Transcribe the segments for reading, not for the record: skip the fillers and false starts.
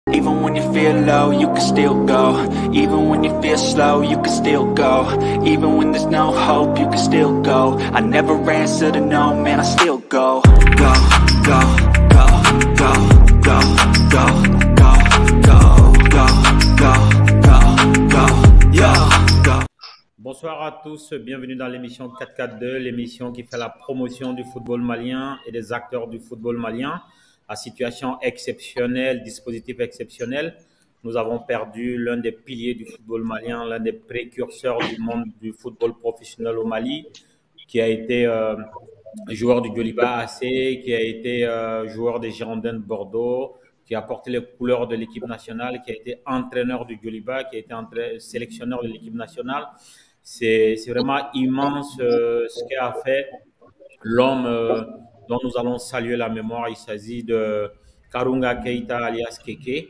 Even when you feel low, you can still go. Even when you feel slow, you can still go. Even when there's no hope, you can still go. I never answer to no, man, I still go. Go, go, go, go, go, go, go, go, go, go, go, go, yo, go. Bonsoir à tous, bienvenue dans l'émission 442, l'émission qui fait la promotion du football malien et des acteurs du football malien. À situation exceptionnelle, dispositif exceptionnel, nous avons perdu l'un des piliers du football malien, l'un des précurseurs du monde du football professionnel au Mali, qui a été joueur du Djoliba AC, qui a été joueur des Girondins de Bordeaux, qui a porté les couleurs de l'équipe nationale, qui a été entraîneur du Djoliba, qui a été sélectionneur de l'équipe nationale. C'est vraiment immense ce qu'a fait l'homme dont nous allons saluer la mémoire. Il s'agit de Karunga Keita alias Keke,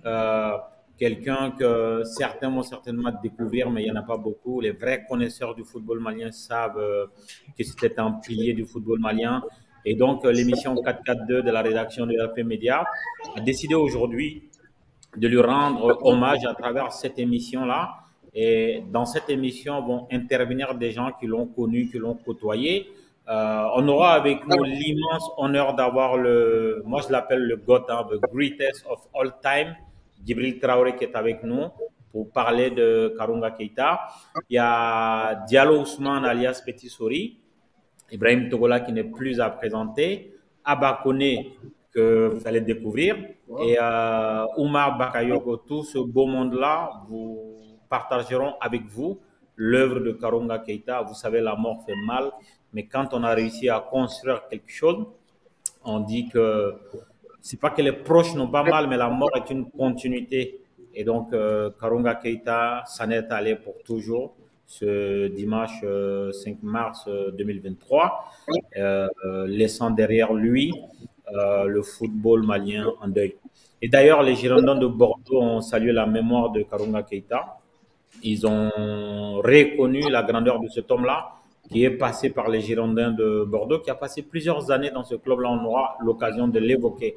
quelqu'un que certains vont certainement découvrir, mais il n'y en a pas beaucoup. Les vrais connaisseurs du football malien savent que c'était un pilier du football malien. Et donc, l'émission 442 de la rédaction de RP Média a décidé aujourd'hui de lui rendre hommage à travers cette émission-là. Et dans cette émission vont intervenir des gens qui l'ont connu, qui l'ont côtoyé. On aura avec nous l'immense honneur d'avoir moi je l'appelle le GOAT, the greatest of all time, Djibril Traoré qui est avec nous pour parler de Karunga Keita. Il y a Diallo Ousmane alias Petit Sori, Ibrahim Togola qui n'est plus à présenter, Abba Kone que vous allez découvrir et Oumar Bakayoko. Tout ce beau monde-là, vous partageront avec vous l'œuvre de Karunga Keita. Vous savez, la mort fait mal, mais quand on a réussi à construire quelque chose, on dit que c'est pas que les proches n'ont pas mal, mais la mort est une continuité. Et donc, Karunga Keita s'en est allé pour toujours ce dimanche 5 mars 2023, laissant derrière lui le football malien en deuil. Et d'ailleurs, les Girondins de Bordeaux ont salué la mémoire de Karunga Keita. Ils ont reconnu la grandeur de cet homme-là, qui est passé par les Girondins de Bordeaux, qui a passé plusieurs années dans ce club-là. On aura l'occasion de l'évoquer.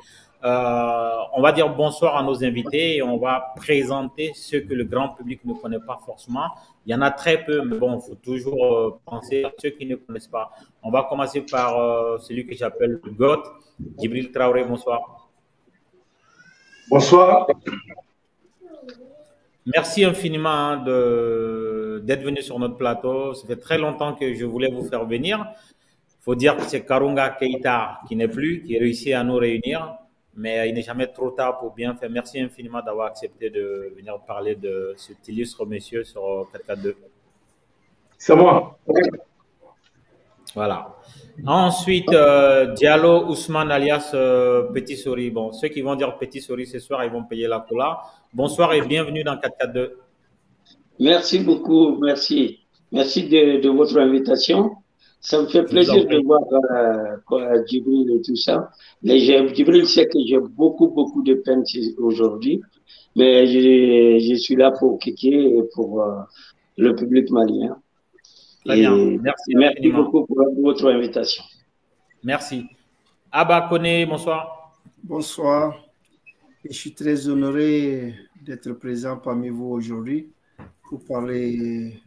On va dire bonsoir à nos invités et on va présenter ceux que le grand public ne connaît pas forcément. Il y en a très peu, mais bon, il faut toujours penser à ceux qui ne connaissent pas. On va commencer par celui que j'appelle le GOAT, Djibril Traoré. Bonsoir. Bonsoir. Merci infiniment d'être venu sur notre plateau. Ça fait très longtemps que je voulais vous faire venir. Il faut dire que c'est Karunga Keita qui n'est plus, qui réussit à nous réunir, mais il n'est jamais trop tard pour bien faire. Merci infiniment d'avoir accepté de venir parler de cet illustre monsieur sur 442. C'est moi. Voilà. Ensuite, Diallo Ousmane alias Petit Sori. Bon, ceux qui vont dire Petit Sori ce soir, ils vont payer la cola. Bonsoir et bienvenue dans 442. Merci beaucoup, merci. Merci de votre invitation. Ça me fait plaisir de voir Djibril et tout ça. Djibril sait que j'ai beaucoup de peine aujourd'hui, mais je suis là pour Kiki et pour le public malien. Très bien. Merci beaucoup pour votre invitation. Merci. Abba Kone, bonsoir. Bonsoir. Je suis très honoré d'être présent parmi vous aujourd'hui pour parler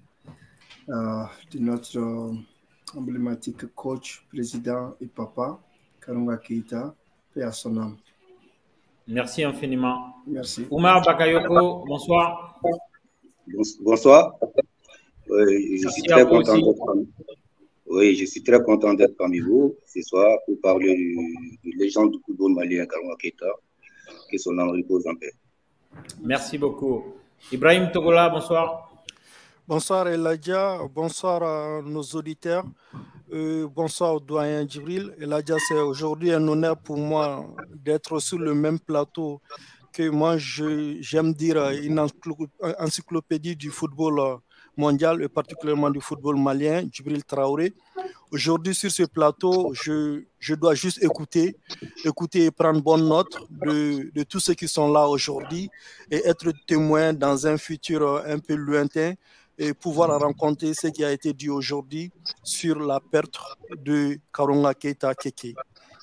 de notre emblématique coach, président et papa, Karunga Keita, paix à son âme. Merci infiniment. Merci. Oumar Bakayoko, bonsoir. Bonsoir. Oui, je suis très content d'être parmi vous. Oui, je suis très content d'être parmi vous ce soir pour parler de légende du football malien, Karunga Keita, que son âme repose en paix. Merci beaucoup. Ibrahim Togola, bonsoir. Bonsoir Elijah, bonsoir à nos auditeurs, bonsoir au doyen Djibril. Elijah, c'est aujourd'hui un honneur pour moi d'être sur le même plateau que moi, j'aime dire une encyclopédie du football mondial et particulièrement du football malien, Djibril Traoré. Aujourd'hui, sur ce plateau, je dois juste écouter et prendre bonne note de tous ceux qui sont là aujourd'hui et être témoin dans un futur un peu lointain et pouvoir rencontrer ce qui a été dit aujourd'hui sur la perte de Karunga Keita Keke.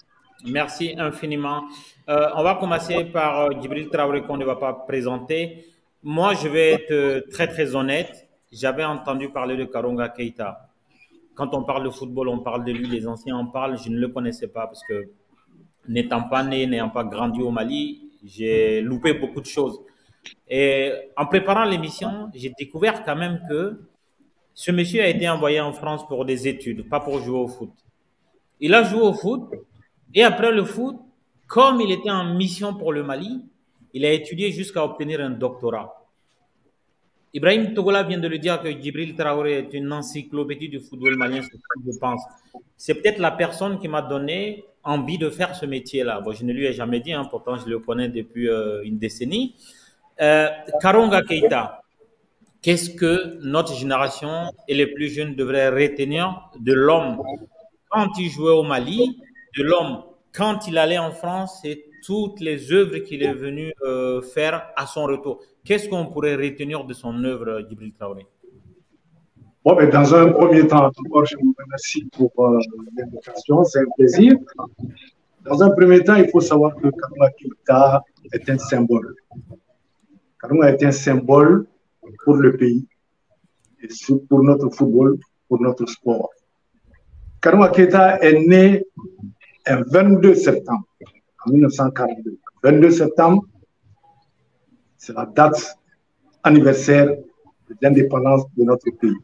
Merci infiniment. On va commencer par Djibril Traoré qu'on ne va pas présenter. Moi, je vais être très, très honnête. J'avais entendu parler de Karonga Keita. Quand on parle de football, on parle de lui, les anciens en parlent. Je ne le connaissais pas parce que n'étant pas né, n'ayant pas grandi au Mali, j'ai loupé beaucoup de choses. Et en préparant l'émission, j'ai découvert quand même que ce monsieur a été envoyé en France pour des études, pas pour jouer au foot. Il a joué au foot et après le foot, comme il était en mission pour le Mali, il a étudié jusqu'à obtenir un doctorat. Ibrahim Togola vient de le dire que Djibril Traoré est une encyclopédie du football malien, c'est ce que je pense. C'est peut-être la personne qui m'a donné envie de faire ce métier-là. Bon, je ne lui ai jamais dit, hein, pourtant je le connais depuis une décennie. Karonga Keita, qu'est-ce que notre génération et les plus jeunes devraient retenir de l'homme quand il jouait au Mali, de l'homme quand il allait en France et toutes les œuvres qu'il est venu faire à son retour? Qu'est-ce qu'on pourrait retenir de son œuvre, Djibril Traoré? Bon, mais dans un premier temps, d'abord, je vous remercie pour l'invitation, c'est un plaisir. Dans un premier temps, il faut savoir que Karonga Keita est un symbole. Karonga est un symbole pour le pays, et pour notre football, pour notre sport. Karonga Keita est né un 22 septembre en 1942. 22 septembre, c'est la date anniversaire de l'indépendance de notre pays.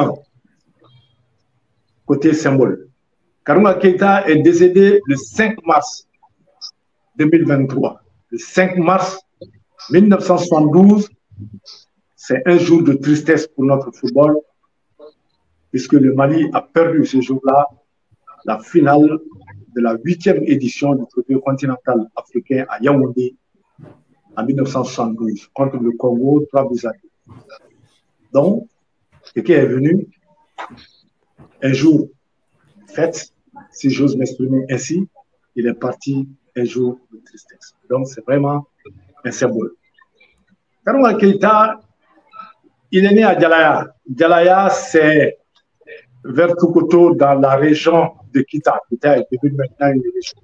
Côté symbole. Karonga Keita est décédé le 5 mars 2023. Le 5 mars 1972, c'est un jour de tristesse pour notre football, puisque le Mali a perdu ce jour-là la finale de la 8e édition du trophée continental africain à Yaoundé en 1972 contre le Congo 3-2. Donc, quelqu'un est venu un jour de fête, si j'ose m'exprimer ainsi, il est parti un jour de tristesse. Donc, c'est vraiment un symbole. Karonga Keita, il est né à Djalaya. Djalaya, c'est vers Tukoto, dans la région de Kita. Kita est devenu maintenant une région.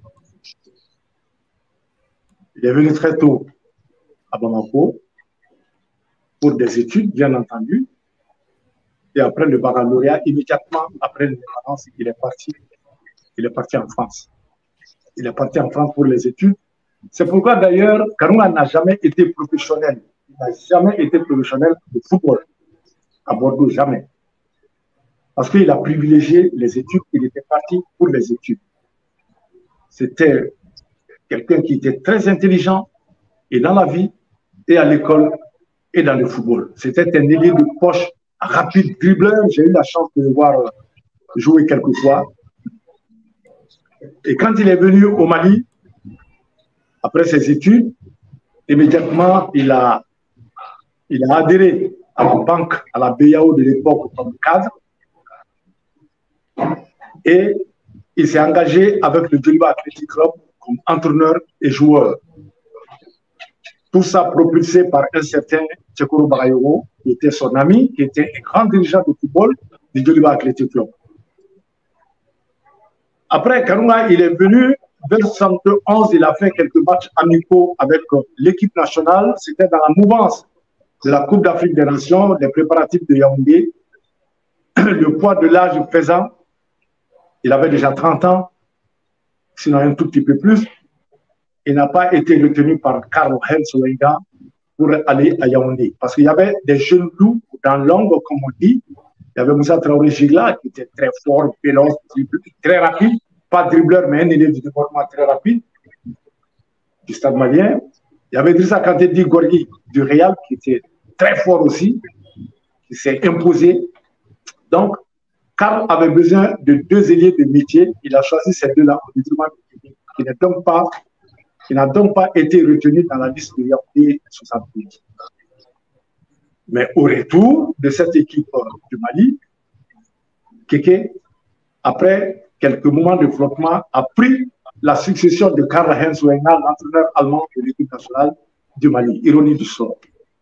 Il est venu très tôt à Bamako pour des études, bien entendu. Et après le baccalauréat, immédiatement après l'indépendance, il est parti en France. Il est parti en France pour les études. C'est pourquoi d'ailleurs, Karonga n'a jamais été professionnel. Il n'a jamais été professionnel de football à Bordeaux, jamais. Parce qu'il a privilégié les études, il était parti pour les études. C'était quelqu'un qui était très intelligent, et dans la vie, et à l'école, et dans le football. C'était un ailier de poche rapide, dribbleur. J'ai eu la chance de le voir jouer quelques fois. Et quand il est venu au Mali, après ses études, immédiatement, il a adhéré à la banque, à la BAO de l'époque comme cadre. Et il s'est engagé avec le Djoliba Athletic Club comme entraîneur et joueur. Tout ça propulsé par un certain Tchekoro Bagayoko, qui était son ami, qui était un grand dirigeant de football du Djoliba Athletic Club. Après, Karonga, il est venu vers 1971, il a fait quelques matchs amicaux avec l'équipe nationale. C'était dans la mouvance de la Coupe d'Afrique des Nations, des préparatifs de Yaoundé. Le poids de l'âge présent, il avait déjà 30 ans, sinon un tout petit peu plus. Il n'a pas été retenu par Karl-Heinz Wenga pour aller à Yaoundé. Parce qu'il y avait des jeunes loups dans l'ombre, comme on dit. Il y avait Moussa Traoré Gigla, qui était très fort, véloce, très rapide. Pas dribbleur, mais un élève de développement très rapide du Stade malien. Il y avait Idrissa Kanté Di Gorgui du Real, qui était très fort aussi, qui s'est imposé. Donc, Karl avait besoin de deux ailiers de métier. Il a choisi ces deux-là, qui n'a donc pas été retenu dans la liste de Yaoundé 72. Mais au retour de cette équipe du Mali, Kéké, après quelques moments de flottement, a pris la succession de Karl-Heinz Wenga, l'entraîneur allemand de l'équipe nationale du Mali. Ironie du sort.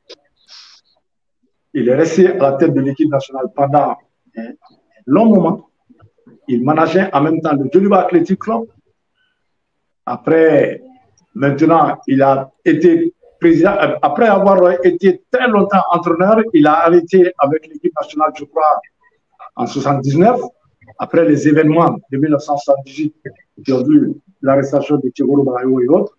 Il est resté à la tête de l'équipe nationale pendant un long moment. Il manageait en même temps le Djoliba Athletic Club Après, maintenant, il a été président. Après avoir été très longtemps entraîneur, il a arrêté avec l'équipe nationale, je crois, en 79. Après les événements de 1978 qui ont vu l'arrestation de Tchegoro Bayo et autres,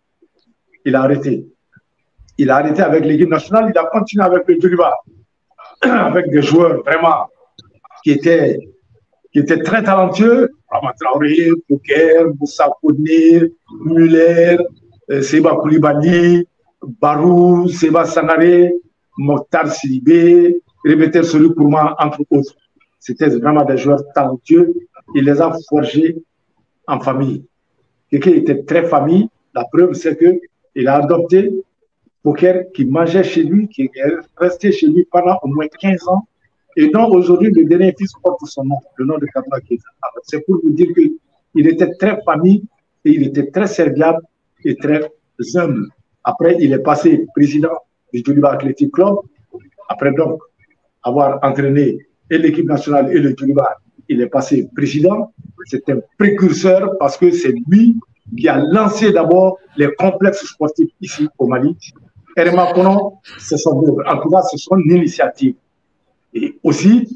il a arrêté. Il a arrêté avec l'équipe nationale, il a continué avec le Djoliba, avec des joueurs vraiment qui étaient très talentueux. Rama Traoré, Poker, Moussa Kodne, Muller, Seba Koulibaly, Barou, Seba Sanare, Mokhtar Sidibé, Rebetel Solu Kourma, entre autres. C'était vraiment des joueurs talentueux. Il les a forgés en famille. Quelqu'un était très famille. La preuve, c'est qu'il a adopté Poker qui mangeait chez lui, qui est resté chez lui pendant au moins 15 ans. Et donc aujourd'hui, le dernier fils porte son nom, le nom de Kadra Keita. C'est pour vous dire qu'il était très famille et il était très serviable et très humble. Après, il est passé président du Djoliba Athletic Club. Après donc avoir entraîné et l'équipe nationale et le Djoliba, il est passé président. C'est un précurseur parce que c'est lui qui a lancé d'abord les complexes sportifs ici au Mali. Erema Kono, c'est son œuvre. En tout cas, c'est son initiative. Et aussi,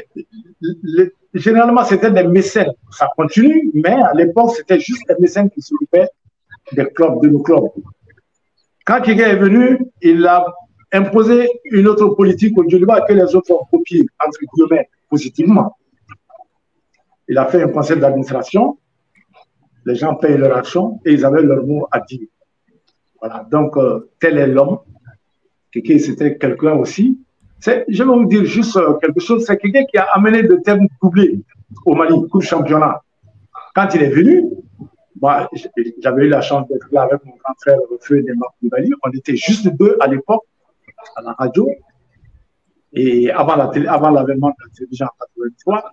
généralement, c'était des mécènes. Ça continue, mais à l'époque, c'était juste des mécènes qui s'occupaient des clubs, de nos clubs. Quand quelqu'un est venu, il a imposé une autre politique au Djoliba que les autres ont copié, entre guillemets, positivement. Il a fait un conseil d'administration, les gens payent leur action et ils avaient leur mot à dire. Voilà, donc tel est l'homme. C'était quelqu'un aussi. Je vais vous dire juste quelque chose, c'est quelqu'un qui a amené de termes doublés au Mali, coup de championnat. Quand il est venu, moi, j'avais eu la chance d'être là avec mon grand frère Feu Nema Koulibaly. On était juste deux à l'époque, à la radio, et avant l'avènement de la télévision en 83.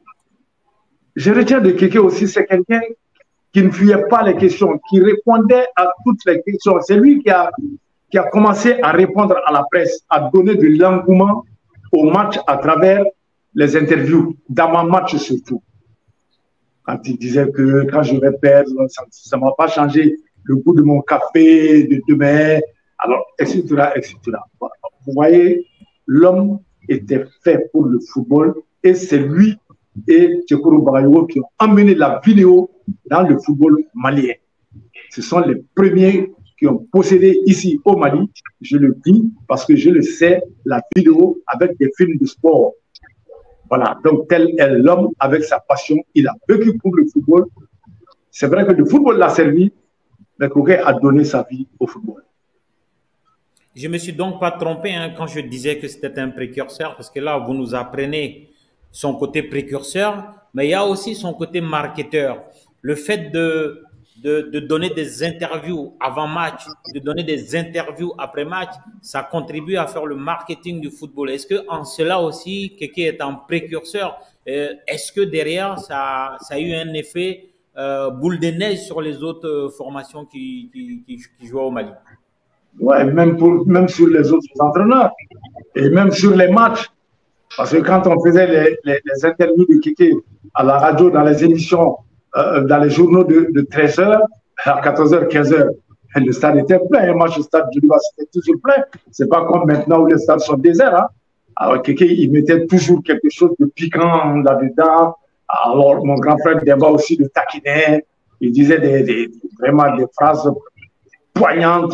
Je retiens de quelqu'un aussi, c'est quelqu'un qui ne fuyait pas les questions, qui répondait à toutes les questions. C'est lui qui a commencé à répondre à la presse, à donner de l'engouement au match à travers les interviews, dans mon match surtout. Quand il disait que quand je vais perdre, ça ne va pas changer le goût de mon café de demain, alors, etc., etc. Vous voyez, l'homme était fait pour le football et c'est lui et Tchekoro Bagayogo qui ont emmené la vidéo dans le football malien. Ce sont les premiers qui ont possédé ici au Mali, je le dis parce que je le sais, la vidéo avec des films de sport. Voilà, donc tel est l'homme avec sa passion, il a vécu pour le football. C'est vrai que le football l'a servi, mais Koké a donné sa vie au football. Je ne me suis donc pas trompé quand je disais que c'était un précurseur, parce que là, vous nous apprenez son côté précurseur, mais il y a aussi son côté marketeur. Le fait de donner des interviews avant match, de donner des interviews après match, ça contribue à faire le marketing du football. Est-ce qu'en cela aussi, quelqu'un est un précurseur? Est-ce que derrière, ça a eu un effet boule de neige sur les autres formations qui jouent au Mali? Ouais, même sur les autres entraîneurs et même sur les matchs. Parce que quand on faisait les interviews de Kéké à la radio, dans les émissions, dans les journaux de 13h, à 14h, 15h, le stade était plein. Un match au stade du Djoliba, c'était toujours plein. C'est pas comme maintenant où les stades sont déserts. Hein. Alors, Kéké, il mettait toujours quelque chose de piquant là-dedans. Alors, mon grand frère Demba aussi le taquinait. Il disait vraiment des phrases poignantes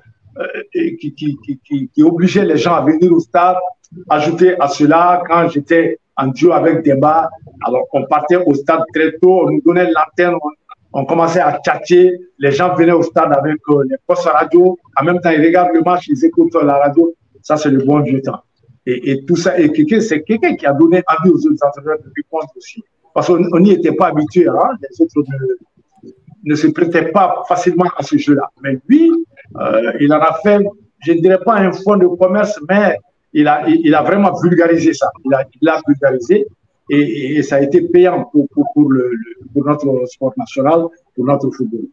qui obligeaient les gens à venir au stade. Ajouter à cela, quand j'étais en duo avec Demba, alors on partait au stade très tôt, on nous donnait l'antenne, on commençait à tchatcher, les gens venaient au stade avec les postes radio, en même temps ils regardent le match, ils écoutent la radio, ça c'est le bon vieux temps. Et tout ça, et c'est quelqu'un qui a donné envie aux autres entraîneurs de répondre aussi. Parce qu'on n'y était pas habitué, hein, les autres ne se prêtaient pas facilement à ce jeu-là. Mais lui, il en a fait, je ne dirais pas un fonds de commerce, mais il a vraiment vulgarisé ça. Il a vulgarisé et ça a été payant pour notre sport national, pour notre football.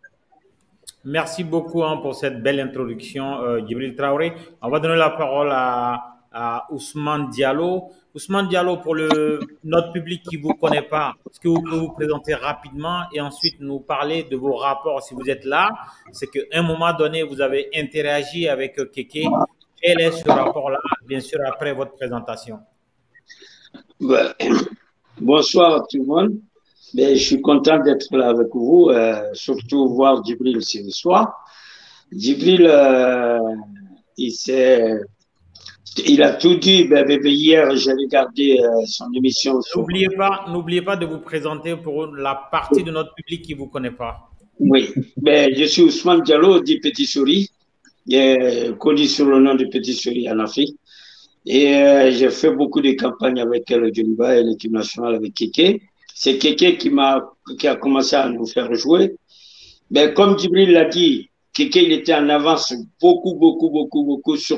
Merci beaucoup pour cette belle introduction, Djibril Traoré. On va donner la parole à à Ousmane Diallo. Ousmane Diallo, pour notre public qui ne vous connaît pas, est-ce que vous pouvez vous présenter rapidement et ensuite nous parler de vos rapports si vous êtes là? C'est qu'à un moment donné, vous avez interagi avec Kéké. Quel est ce rapport-là, bien sûr, après votre présentation? Bonsoir tout le monde. Je suis content d'être là avec vous, surtout voir Djibril ce soir. Djibril, il a tout dit. Hier, j'ai regardé son émission. N'oubliez pas de vous présenter pour la partie de notre public qui ne vous connaît pas. Oui, je suis Ousmane Diallo, dit Petit Souris, connu sur le nom de Petit Souris en Afrique. Et j'ai fait beaucoup de campagnes avec le Djoliba et l'équipe nationale avec Kéké. C'est Kéké qui a commencé à nous faire jouer. Comme Djibril l'a dit, Kéké il était en avance beaucoup sur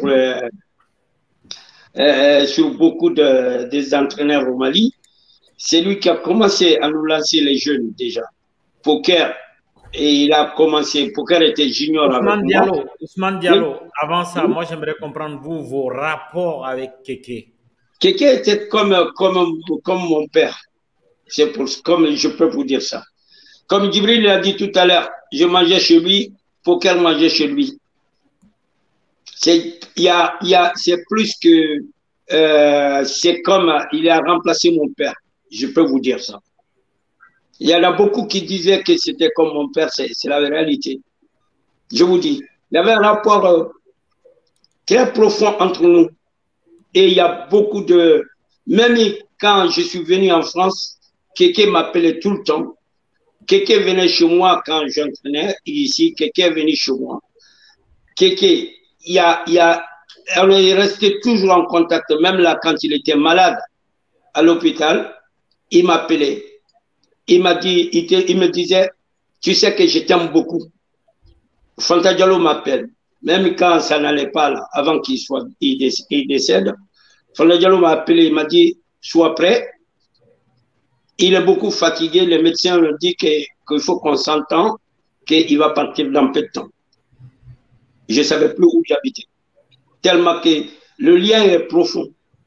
beaucoup des entraîneurs au Mali. C'est lui qui a commencé à nous lancer les jeunes déjà. Poker, et il a commencé, Poker était junior Ousmane Diallo, avant ça, moi j'aimerais comprendre vos rapports avec Kéké. Kéké était comme mon père. C'est comme je peux vous dire ça. Comme Djibril l'a dit tout à l'heure, je mangeais chez lui, Poker mangeait chez lui. C'est plus que c'est comme il a remplacé mon père. Je peux vous dire ça. Il y en a beaucoup qui disaient que c'était comme mon père, c'est la réalité. Je vous dis, il y avait un rapport très profond entre nous. Et il y a beaucoup de... Même quand je suis venu en France, Kéké m'appelait tout le temps. Kéké venait chez moi quand j'entraînais ici. Kéké est venu chez moi. Kéké, on est resté toujours en contact, même là quand il était malade à l'hôpital, il m'appelait. Il me disait, tu sais que je t'aime beaucoup. Fanta Diallo m'appelle, même quand ça n'allait pas là, avant qu'il décède. Fanta Diallo m'a appelé, il m'a dit, sois prêt. Il est beaucoup fatigué, le médecin lui dit qu'il faut qu'on s'entende, qu'il va partir dans peu de temps. Je ne savais plus où j'habitais. Tellement que le lien est profond.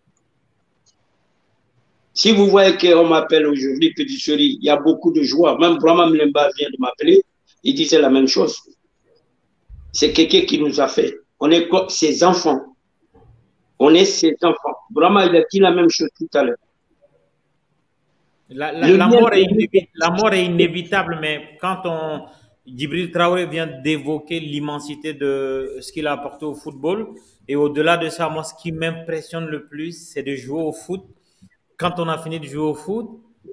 Si vous voyez qu'on m'appelle aujourd'hui Petit Souris, il y a beaucoup de joueurs. Même Brahma Mlemba vient de m'appeler. Il disait la même chose. C'est quelqu'un qui nous a fait. On est ses enfants. On est ses enfants. Brahma, il a dit la même chose tout à l'heure. La mort est inévitable, mais quand Djibril Traoré vient d'évoquer l'immensité de ce qu'il a apporté au football, et au-delà de ça, moi, ce qui m'impressionne le plus, c'est de jouer au foot. Quand on a fini de jouer au foot,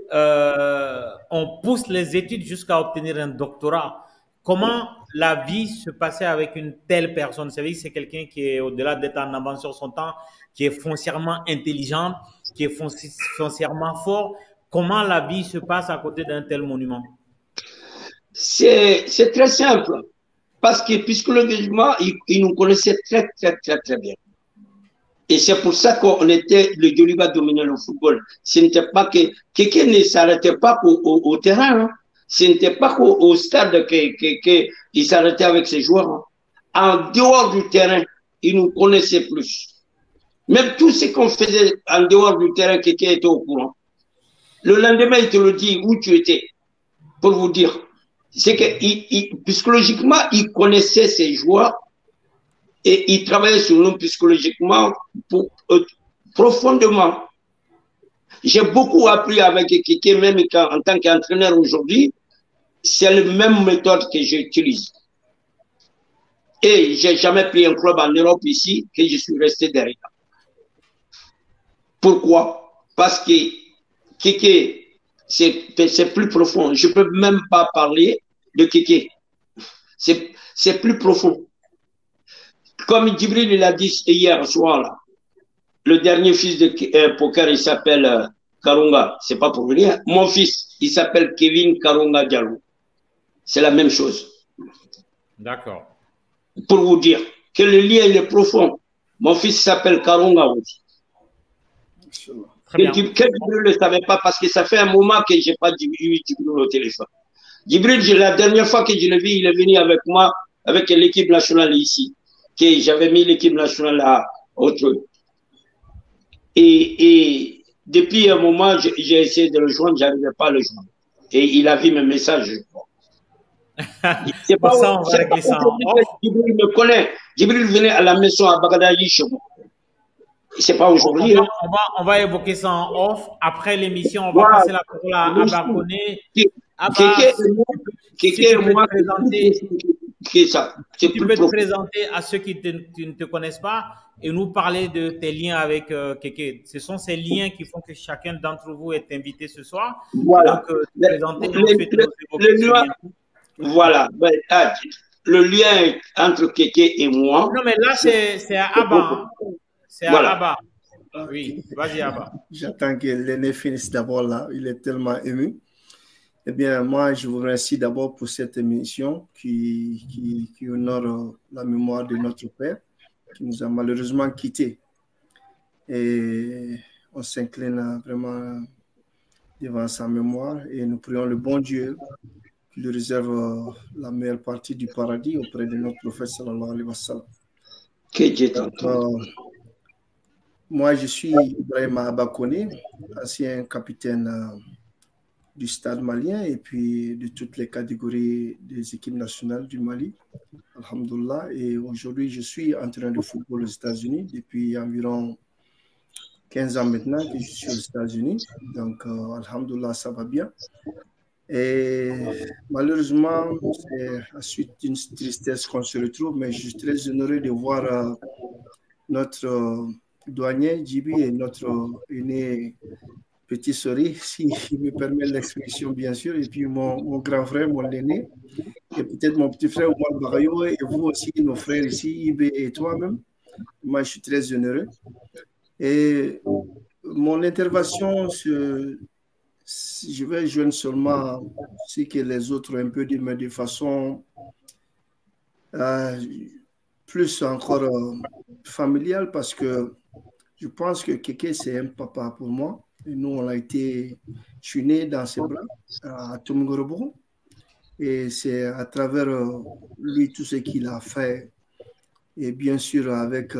on pousse les études jusqu'à obtenir un doctorat. Comment la vie se passait avec une telle personne? Vous savez, c'est quelqu'un qui est, au-delà d'être en avance sur son temps, qui est foncièrement intelligent, qui est foncièrement fort. Comment la vie se passe à côté d'un tel monument? C'est très simple. Parce que psychologiquement, il nous connaissait très bien. Et c'est pour ça qu'on était, le Djoliba dominait le football. Ce n'était pas que quelqu'un ne s'arrêtait pas au terrain. Hein. Ce n'était pas qu'au stade qu'il s'arrêtait avec ses joueurs. Hein. En dehors du terrain, il nous connaissait plus. Même tout ce qu'on faisait en dehors du terrain, quelqu'un était au courant. Le lendemain, il te le dit où tu étais, pour vous dire. C'est que psychologiquement, il connaissait ses joueurs et il travaillait sur nous psychologiquement profondément. J'ai beaucoup appris avec Kéké, même en tant qu'entraîneur aujourd'hui. C'est la même méthode que j'utilise. Et je n'ai jamais pris un club en Europe ici que je suis resté derrière. Pourquoi? Parce que Kéké, c'est plus profond. Je ne peux même pas parler de Kéké. C'est plus profond. Comme Djibril l'a dit hier soir, là, le dernier fils de Poker, il s'appelle Karunga. C'est pas pour rien. Mon fils, il s'appelle Kevin Karunga Diallo. C'est la même chose. D'accord. Pour vous dire que le lien il est profond. Mon fils s'appelle Karunga aussi. Que Djibril ne le savait pas parce que ça fait un moment que je n'ai pas eu Djibril au téléphone. Djibril, la dernière fois que je l'ai vu, il est venu avec moi, avec l'équipe nationale ici. Que j'avais mis l'équipe nationale à autre. Et depuis un moment, j'ai essayé de le joindre, je n'arrivais pas à le joindre. Et il a vu mes messages. C'est pas ça, on va régler ça en off. Djibril me connaît. Djibril venait à la maison à Bagdadi chez moi. C'est pas aujourd'hui. On va évoquer ça en off. Après l'émission, on va passer la parole à Abba Koné. Tu peux te présenter à ceux qui ne te connaissent pas et nous parler de tes liens avec Kéké. Ce sont ces liens qui font que chacun d'entre vous est invité ce soir. Voilà. Donc, présenter voilà. Le lien entre Kéké et moi. Non, mais là, c'est à Abba. Hein. C'est à Abba. Oui, vas-y, Abba. J'attends que l'aîné finisse d'abord là. Il est tellement ému. Eh bien, moi, je vous remercie d'abord pour cette émission qui honore la mémoire de notre père, qui nous a malheureusement quittés. Et on s'incline vraiment devant sa mémoire et nous prions le bon Dieu qui lui réserve la meilleure partie du paradis auprès de notre prophète sallallahu alayhi wa sallam. Moi, je suis Ibrahim Abba Koné, ancien capitaine du stade malien et puis de toutes les catégories des équipes nationales du Mali, alhamdoulilah. Et aujourd'hui, je suis entraîneur de football aux États-Unis depuis environ 15 ans maintenant que je suis aux États-Unis. Donc, alhamdoulilah, ça va bien. Et malheureusement, c'est à suite d'une tristesse qu'on se retrouve, mais je suis très honoré de voir notre douanier Djibi et notre aîné petit souris, si il me permet l'expression, bien sûr, et puis mon grand frère, mon aîné, et peut-être mon petit frère Omar Barayo, et vous aussi, nos frères ici, Ibé et toi-même. Moi, je suis très heureux. Et mon intervention, je vais joindre seulement ce que les autres ont un peu dit, mais de façon plus encore familiale, parce que je pense que Kéké, c'est un papa pour moi. Et nous, je suis né dans ses bras à Tumgorobo. Et c'est à travers lui tout ce qu'il a fait. Et bien sûr, avec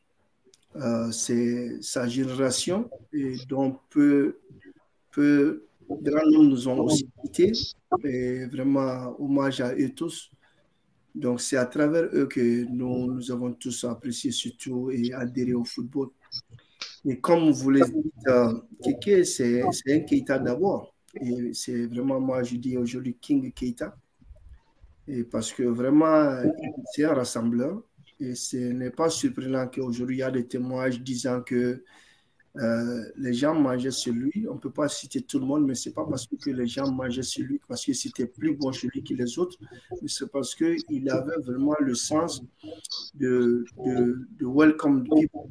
sa génération, et dont peu grands noms nous ont aussi quittés. Et vraiment, hommage à eux tous. Donc, c'est à travers eux que nous avons tous apprécié surtout et adhéré au football. Et comme vous le dites, Kéké, c'est un Keita d'abord. Et c'est vraiment, moi, je dis aujourd'hui King Keita. Et parce que vraiment, c'est un rassembleur. Et ce n'est pas surprenant qu'aujourd'hui, il y a des témoignages disant que les gens mangeaient sur lui. On ne peut pas citer tout le monde, mais ce n'est pas parce que les gens mangeaient sur lui, parce que c'était plus bon chez lui que les autres, mais c'est parce qu'il avait vraiment le sens de welcome people.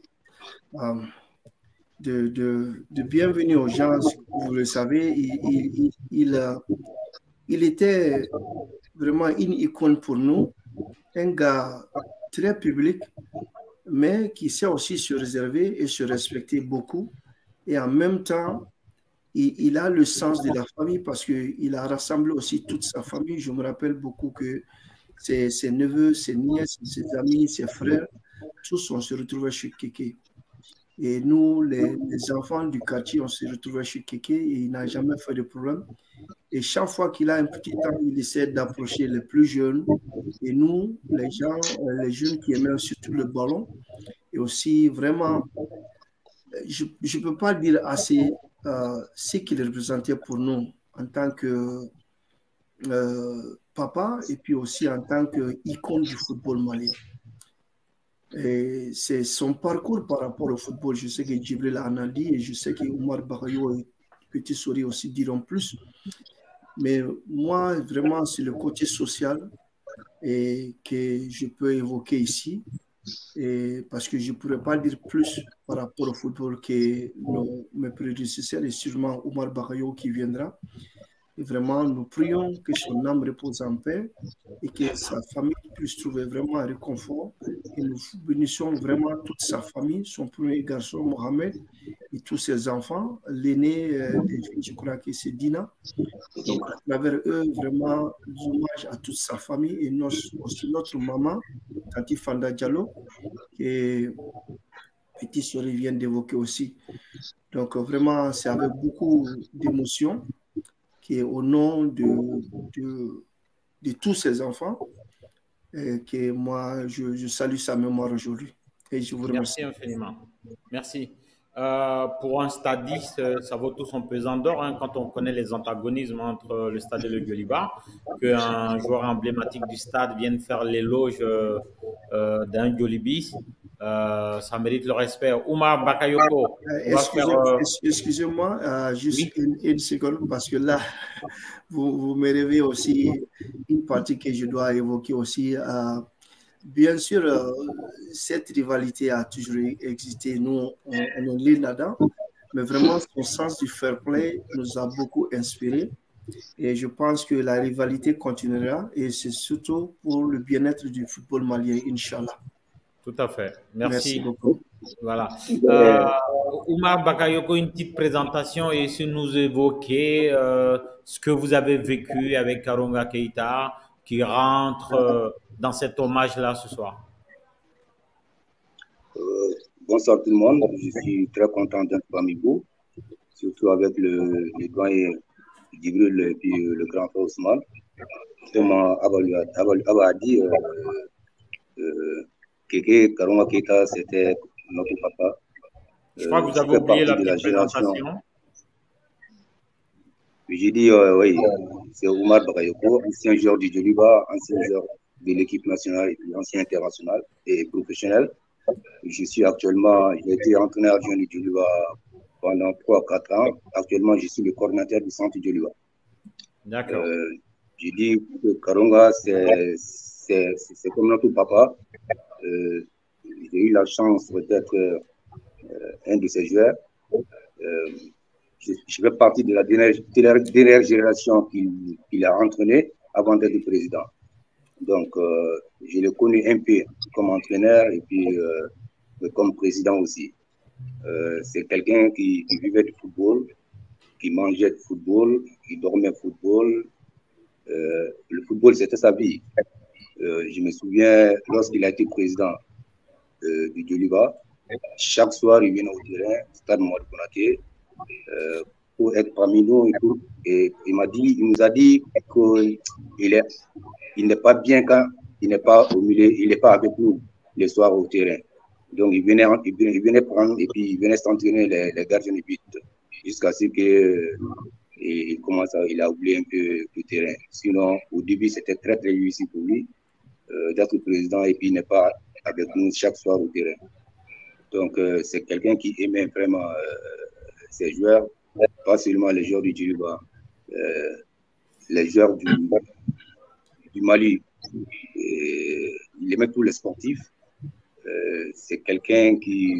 De bienvenue aux gens, vous le savez, il était vraiment une icône pour nous, un gars très public, mais qui sait aussi se réserver et se respecter beaucoup. Et en même temps, il a le sens de la famille parce qu'il a rassemblé aussi toute sa famille. Je me rappelle beaucoup que ses neveux, ses nièces, ses amis, ses frères, tous on se retrouvait chez Kéké. Et nous, les enfants du quartier, on se retrouvait chez Kéké et il n'a jamais fait de problème. Et chaque fois qu'il a un petit temps, il essaie d'approcher les plus jeunes. Et nous, les jeunes qui aimaient surtout le ballon. Et aussi, vraiment, je ne peux pas dire assez ce qu'il représentait pour nous en tant que papa et puis aussi en tant qu'icône du football malien. Et c'est son parcours par rapport au football. Je sais que Djibril en a dit et je sais que Omar Barayo et Petit Sori aussi diront plus. Mais moi, vraiment, c'est le côté social et que je peux évoquer ici. Et parce que je ne pourrais pas dire plus par rapport au football que mes prédécesseurs et sûrement Omar Barayo qui viendra. Et vraiment, nous prions que son âme repose en paix et que sa famille puisse trouver vraiment un réconfort. Et nous bénissons vraiment toute sa famille, son premier garçon, Mohamed, et tous ses enfants. L'aîné, je crois que c'est Dina. Donc, à travers eux, vraiment, hommage à toute sa famille et aussi notre maman, Tati Fanda Diallo, qui Petit Sori vient d'évoquer aussi. Donc, vraiment, c'est avec beaucoup d'émotion qu'au nom de tous ces enfants, que moi, je salue sa mémoire aujourd'hui. Et je vous remercie. Merci infiniment. Merci. Pour un stadiste, ça vaut tout son pesant d'or hein, quand on connaît les antagonismes entre le stade et le Gueulibas, qu'un joueur emblématique du stade vienne faire l'éloge d'un Gueulibis. Ça mérite le respect. Oumar Bakayoko. Excusez-moi, juste oui. une seconde, parce que là, vous me réveillez aussi une partie que je dois évoquer aussi. Bien sûr, cette rivalité a toujours existé. Nous, on est lié là-dedans, mais vraiment, son sens du fair play nous a beaucoup inspiré. Et je pense que la rivalité continuera et c'est surtout pour le bien-être du football malien, Inch'Allah. Tout à fait. Merci beaucoup. Voilà. Oumar Bakayoko, une petite présentation et si nous évoquer ce que vous avez vécu avec Karonga Keita qui rentre dans cet hommage-là ce soir. Bonsoir tout le monde. Je suis très content d'être parmi vous, surtout avec le doyen Djibril et puis le grand frère Ousmane. Comme Abba a dit, Kéké Karonga Keita, c'était notre papa. Je crois que vous avez oublié la petite présentation. J'ai dit, oui, c'est Oumar Bakayoko, ancien joueur du Djoliba, ancien joueur de l'équipe nationale et puis ancien international et professionnel. J'ai été entraîneur adjoint du Djoliba pendant 3-4 ans. Actuellement, je suis le coordinateur du centre du Djoliba. D'accord. J'ai dit que Karonga, c'est comme notre papa. J'ai eu la chance d'être un de ses joueurs. Je fais partie de la dernière génération qu'il a entraîné avant d'être président. Donc, je l'ai connu un peu comme entraîneur et puis comme président aussi. C'est quelqu'un qui vivait du football, qui mangeait du football, qui dormait football. Le football, c'était sa vie. Je me souviens, lorsqu'il a été président du Djoliba, chaque soir, il venait au terrain, stade Mohamed Konaté, pour être parmi nous et tout. Et il nous a dit qu'il n'est pas bien quand il n'est pas au milieu, il n'est pas avec nous les soirs au terrain. Donc, il venait prendre et puis il venait s'entraîner les gardiens de but jusqu'à ce qu'il a oublié un peu le terrain. Sinon, au début, c'était très, très difficile pour lui d'être président et puis il n'est pas avec nous chaque soir au terrain. Donc, c'est quelqu'un qui aimait vraiment ses joueurs, pas seulement les joueurs du Djoliba, les joueurs du Mali. Il aimait tous les sportifs. C'est quelqu'un qui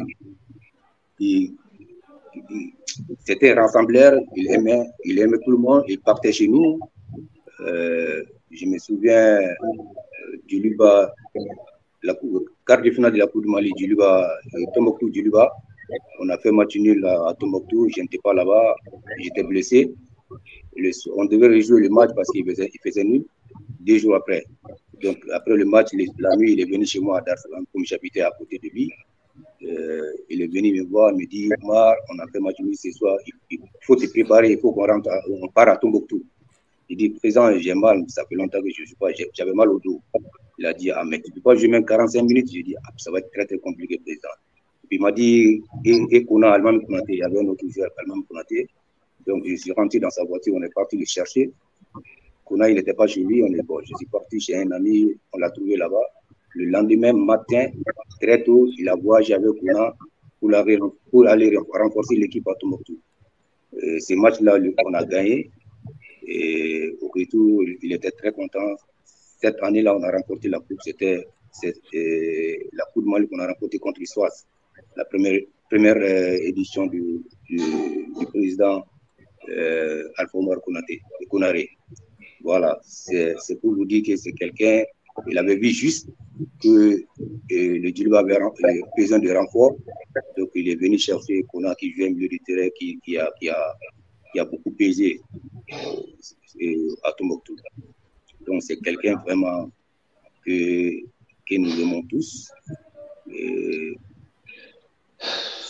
c'était rassembleur, il aimait tout le monde, il partait chez nous. Je me souviens du Djoliba, la quart de finale de la Coupe du Mali, Djoliba, Tombouctou, Djoliba. On a fait match nul à Tombouctou, je n'étais pas là-bas, j'étais blessé. On devait rejouer le match parce qu'il faisait nul 2 jours après. Donc après le match, la nuit, il est venu chez moi à Dar es Salaam, comme j'habitais à côté de lui. Il est venu me voir, me dit, Omar, on a fait match nul ce soir, il faut te préparer, il faut qu'on rentre, on part à Tombouctou. Il dit, président, j'ai mal, ça fait longtemps que je ne joue pas, j'avais mal au dos. Il a dit, ah, mais tu ne peux pas jouer même 45 minutes. J'ai dit, ah, ça va être très, très compliqué, président. Et puis il m'a dit, et Kona, Alman Konaté, il y avait un autre joueur, Alman Konaté. Donc je suis rentré dans sa voiture, on est parti le chercher. Kona, il n'était pas chez lui, je suis parti chez un ami, on l'a trouvé là-bas. Le lendemain matin, très tôt, il a voyagé avec Kona pour aller renforcer l'équipe à Tombouctou. Ce match-là, on a gagné. Et au retour, il était très content. Cette année-là, on a remporté la coupe. C'était la coupe de Mali qu'on a remportée contre l'Issoise. La première édition du président Alpha Omar Konaré. Voilà, c'est pour vous dire que c'est quelqu'un, il avait vu juste que le Djoliba avait besoin de renfort. Donc il est venu chercher Kona qui joue un milieu de terrain qui a beaucoup pesé à Tombouctou. Donc c'est quelqu'un vraiment que nous aimons tous.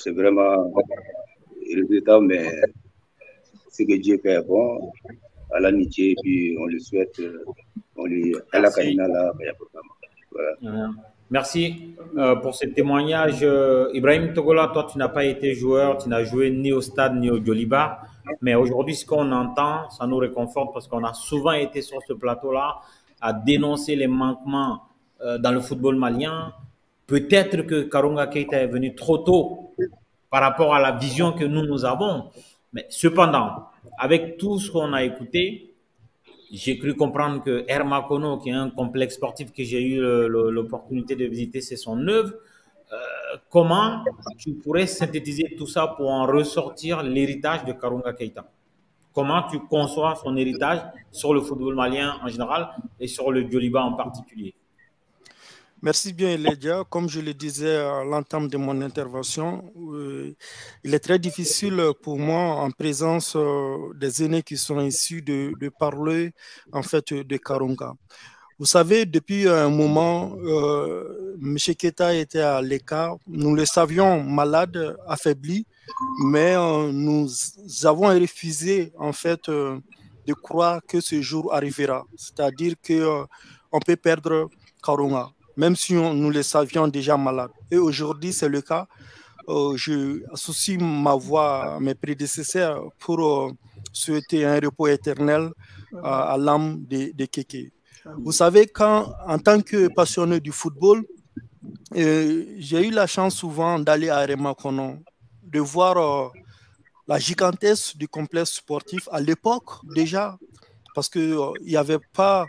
c'est vraiment le résultat, mais ce que Dieu fait est bon, à l'amitié, et puis on le souhaite, à la Karina là, voilà. Merci pour ce témoignage. Ibrahim Togola, toi, tu n'as pas été joueur, tu n'as joué ni au stade ni au Djoliba. Mais aujourd'hui, ce qu'on entend, ça nous réconforte parce qu'on a souvent été sur ce plateau-là à dénoncer les manquements dans le football malien. Peut-être que Karonga Keita est venu trop tôt par rapport à la vision que nous avons. Mais cependant, avec tout ce qu'on a écouté, j'ai cru comprendre que Herma Kono, qui est un complexe sportif que j'ai eu l'opportunité de visiter, c'est son œuvre. Comment tu pourrais synthétiser tout ça pour en ressortir l'héritage de Karonga Keita? Comment tu conçois son héritage sur le football malien en général et sur le Djoliba en particulier? Merci bien, Elédia. Comme je le disais à l'entame de mon intervention, il est très difficile pour moi, en présence des aînés qui sont issus, de parler en fait de Karonga. Vous savez, depuis un moment, M. Keita était à l'écart. Nous le savions malade, affaibli, mais nous avons refusé en fait de croire que ce jour arrivera. C'est-à-dire qu'on peut perdre Karonga, même si nous le savions déjà malade. Et aujourd'hui, c'est le cas. Je associe ma voix à mes prédécesseurs pour souhaiter un repos éternel à l'âme de Kéké. Vous savez, en tant que passionné du football, j'ai eu la chance souvent d'aller à Herma Kono, de voir la gigantesque du complexe sportif à l'époque déjà, parce qu'il n'y avait pas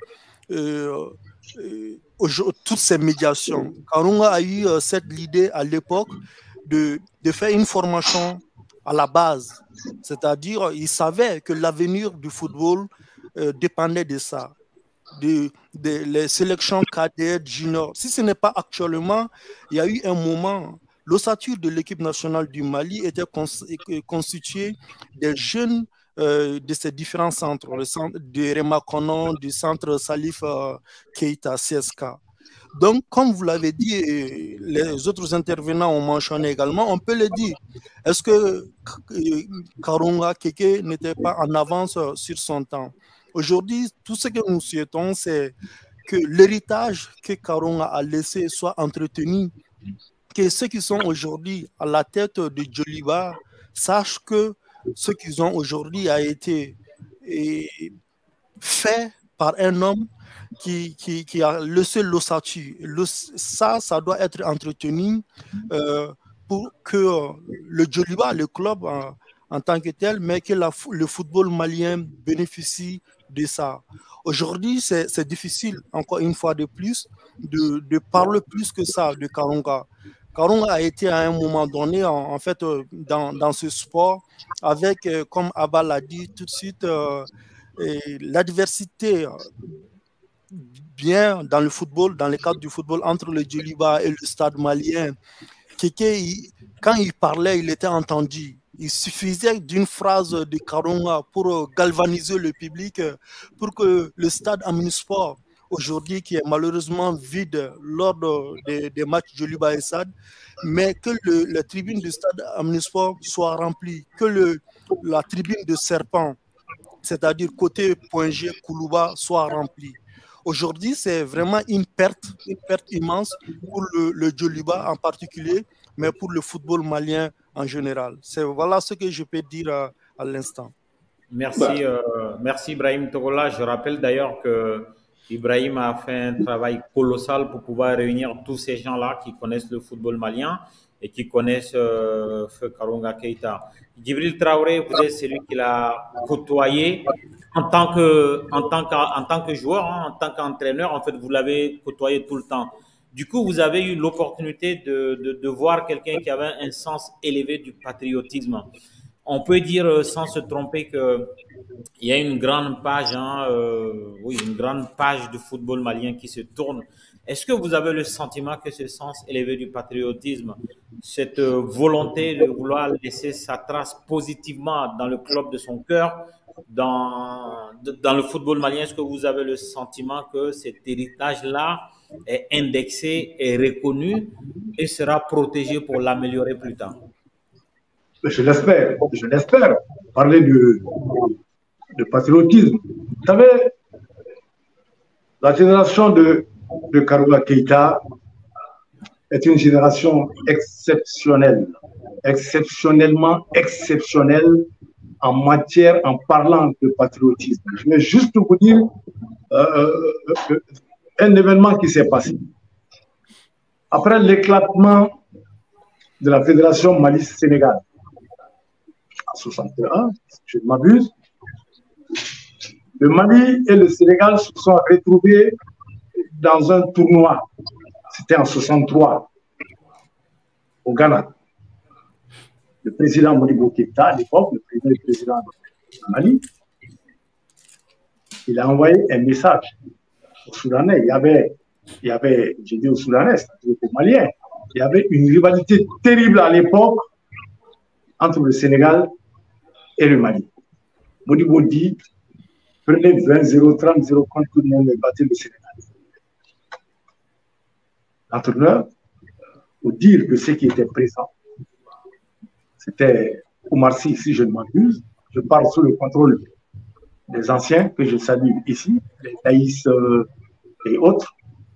toutes ces médiations. Karonga a eu cette idée à l'époque de faire une formation à la base, c'est-à-dire il savait que l'avenir du football dépendait de ça. Les sélections cadettes, juniors. Si ce n'est pas actuellement, il y a eu un moment, l'ossature de l'équipe nationale du Mali était constituée des jeunes de ces différents centres, le centre de Herma Kono, du centre Salif Keita, CSK. Donc, comme vous l'avez dit, les autres intervenants ont mentionné également, on peut le dire. Est-ce que Karonga Keke n'était pas en avance sur son temps? Aujourd'hui, tout ce que nous souhaitons, c'est que l'héritage que Karonga a laissé soit entretenu, que ceux qui sont aujourd'hui à la tête de Djoliba sachent que ce qu'ils ont aujourd'hui a été fait par un homme qui a laissé l'ossature. Ça doit être entretenu pour que le Djoliba, le club en tant que tel, mais que le football malien bénéficie de ça. Aujourd'hui, c'est difficile, encore une fois de plus, de parler plus que ça de Karonga. Karonga a été à un moment donné, en fait, dans ce sport, avec, comme Abba l'a dit tout de suite, l'adversité bien dans le football, dans le cadre du football, entre le Djoliba et le stade malien. Kéké, quand il parlait, il était entendu. Il suffisait d'une phrase de Karonga pour galvaniser le public, pour que le stade Aminisport, aujourd'hui qui est malheureusement vide lors des matchs Djoliba et Stade, mais que la tribune du stade Aminisport soit remplie, que la tribune de Serpent, c'est-à-dire côté Point G, Koulouba, soit remplie. Aujourd'hui, c'est vraiment une perte immense pour le Djoliba en particulier, mais pour le football malien en général. Voilà ce que je peux dire à l'instant. Merci, merci Ibrahim Togola. Je rappelle d'ailleurs que Ibrahim a fait un travail colossal pour pouvoir réunir tous ces gens-là qui connaissent le football malien et qui connaissent Feu Karonga Keita. Djibril Traoré, vous êtes celui qui l'a côtoyé en tant que joueur, hein, en tant qu'entraîneur. En fait, vous l'avez côtoyé tout le temps. Du coup, vous avez eu l'opportunité de voir quelqu'un qui avait un sens élevé du patriotisme. On peut dire sans se tromper qu'il y a une grande page, une grande page du football malien qui se tourne. Est-ce que vous avez le sentiment que ce sens élevé du patriotisme, cette volonté de vouloir laisser sa trace positivement dans le club de son cœur, dans le football malien, est-ce que vous avez le sentiment que cet héritage-là est indexé et reconnu et sera protégé pour l'améliorer plus tard? Je l'espère. Parler de patriotisme. Vous savez, la génération de Karouga Keïta est une génération exceptionnelle, exceptionnellement exceptionnelle en parlant de patriotisme. Je vais juste vous dire un événement qui s'est passé. Après l'éclatement de la Fédération Mali-Sénégal, en 61, si je ne m'abuse, le Mali et le Sénégal se sont retrouvés dans un tournoi. C'était en 63, au Ghana. Le président Modibo Keïta, à l'époque, le président du Mali, il a envoyé un message aux Soudanais. Il y avait, j'ai dit aux Soudanais, c'est-à-dire aux Maliens, il y avait une rivalité terrible à l'époque entre le Sénégal et le Mali. Modibo dit, prenez 20-0, 30-0 contre tout le monde et battez le Sénégal. L'entraîneur, pour dire que ceux qui étaient présents, c'était Oumar Sy, si je ne m'abuse, je parle sous le contrôle des anciens que je salue ici, les Thaïs et autres.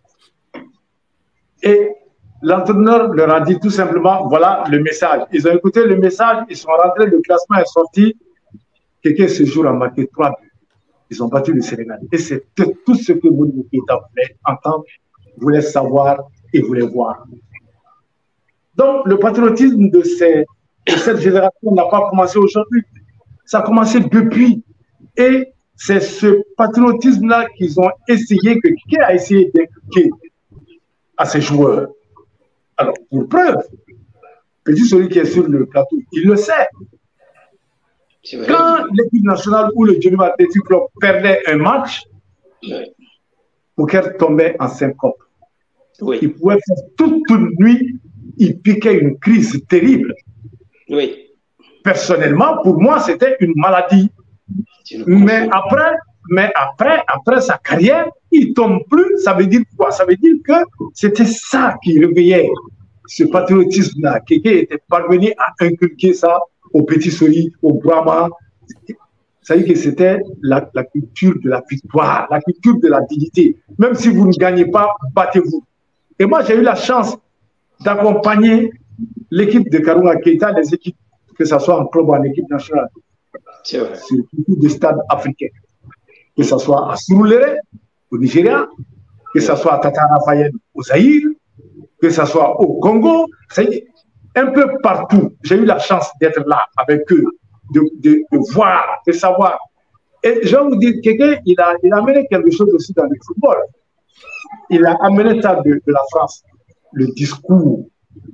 Et l'entraîneur leur a dit tout simplement, voilà le message. Ils ont écouté le message, ils sont rentrés, le classement est sorti. Quelqu'un ce jour a marqué 3 buts. Ils ont battu le Sénégal. Et c'est tout ce que Modibo Keïta voulait entendre, voulait savoir et voulait voir. Donc, le patriotisme de cette génération n'a pas commencé aujourd'hui. Ça a commencé depuis. Et c'est ce patriotisme-là qu'ils ont essayé, que quelqu'un a essayé d'inculquer à ces joueurs. Alors, pour preuve, petit celui qui est sur le plateau, il le sait. Quand l'équipe nationale ou le Djeliba Athletic Club perdait un match, Poker tombait en syncope. Oui. Il pouvait faire toute une nuit, il piquait une crise terrible. Oui. Personnellement, pour moi, c'était une maladie. Mais après sa carrière, il tombe plus. Ça veut dire quoi? Ça veut dire que c'était ça qui réveillait ce patriotisme-là. Quelqu'un était parvenu à inculquer ça au Petit Soli, au Brahma. Ça veut dire que c'était la culture de la victoire, la culture de la dignité. Même si vous ne gagnez pas, battez-vous. Et moi, j'ai eu la chance d'accompagner l'équipe de Karouga Keïta, les équipes, que ce soit en club ou en équipe nationale, sur beaucoup de stades africains. Que ce soit à Surulere, au Nigeria, que ce soit à Tata Raphaël, au Zaïre, que ce soit au Congo, un peu partout. J'ai eu la chance d'être là avec eux, de voir, de savoir. Et je vais vous dire, quelqu'un, il a amené quelque chose aussi dans le football. Il a amené ça de la France, le discours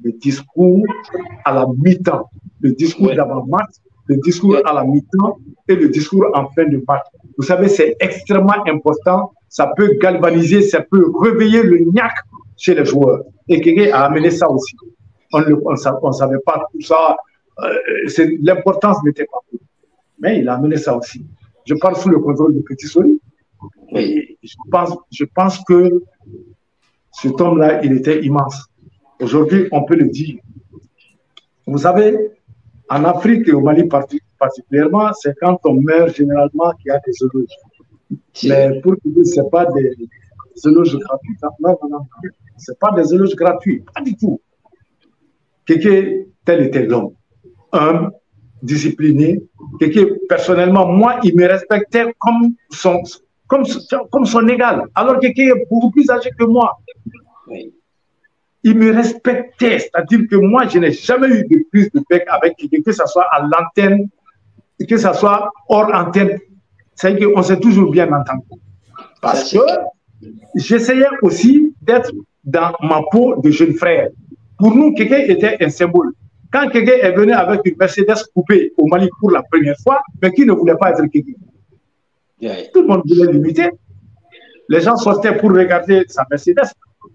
à la mi-temps, le discours d'avant-match, le discours à la mi-temps et le discours en fin de match. Vous savez, c'est extrêmement important. Ça peut galvaniser, ça peut réveiller le niaque chez les joueurs. Et quelqu'un a amené ça aussi. On ne savait pas tout ça. L'importance n'était pas tout. Mais il a amené ça aussi. Je parle sous le contrôle de Petit Soli. Et je pense que cet homme-là, il était immense. Aujourd'hui, on peut le dire. Vous savez, en Afrique et au Mali particulièrement, c'est quand on meurt généralement qu'il y a des éloges. Mais pour que ce n'est pas des éloges gratuits. Non. Ce n'est pas des éloges gratuits. Pas du tout. Quelqu'un, tel était l'homme. Humble, discipliné. Quelqu'un, personnellement, moi, il me respectait comme son égal. Alors quelqu'un est beaucoup plus âgé que moi. Il me respectait. C'est-à-dire que moi, je n'ai jamais eu de prise de bec avec quelqu'un, que ce soit à l'antenne, que ce soit hors antenne. C'est-à-dire qu'on s'est toujours bien entendu. Parce que j'essayais aussi d'être dans ma peau de jeune frère. Pour nous, quelqu'un était un symbole. Quand quelqu'un est venu avec une Mercedes coupée au Mali pour la première fois, mais qui ne voulait pas être quelqu'un. Tout le monde voulait l'imiter. Les gens sortaient pour regarder sa Mercedes.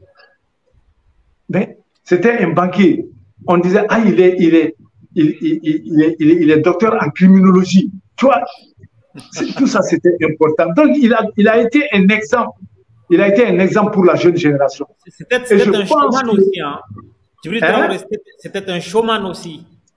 Mais c'était un banquier. On disait, ah, il est docteur en criminologie. Tu vois, tout ça, c'était important. Donc, il a été un exemple. Il a été un exemple pour la jeune génération. C'était un showman aussi. Hein. C'était un showman aussi.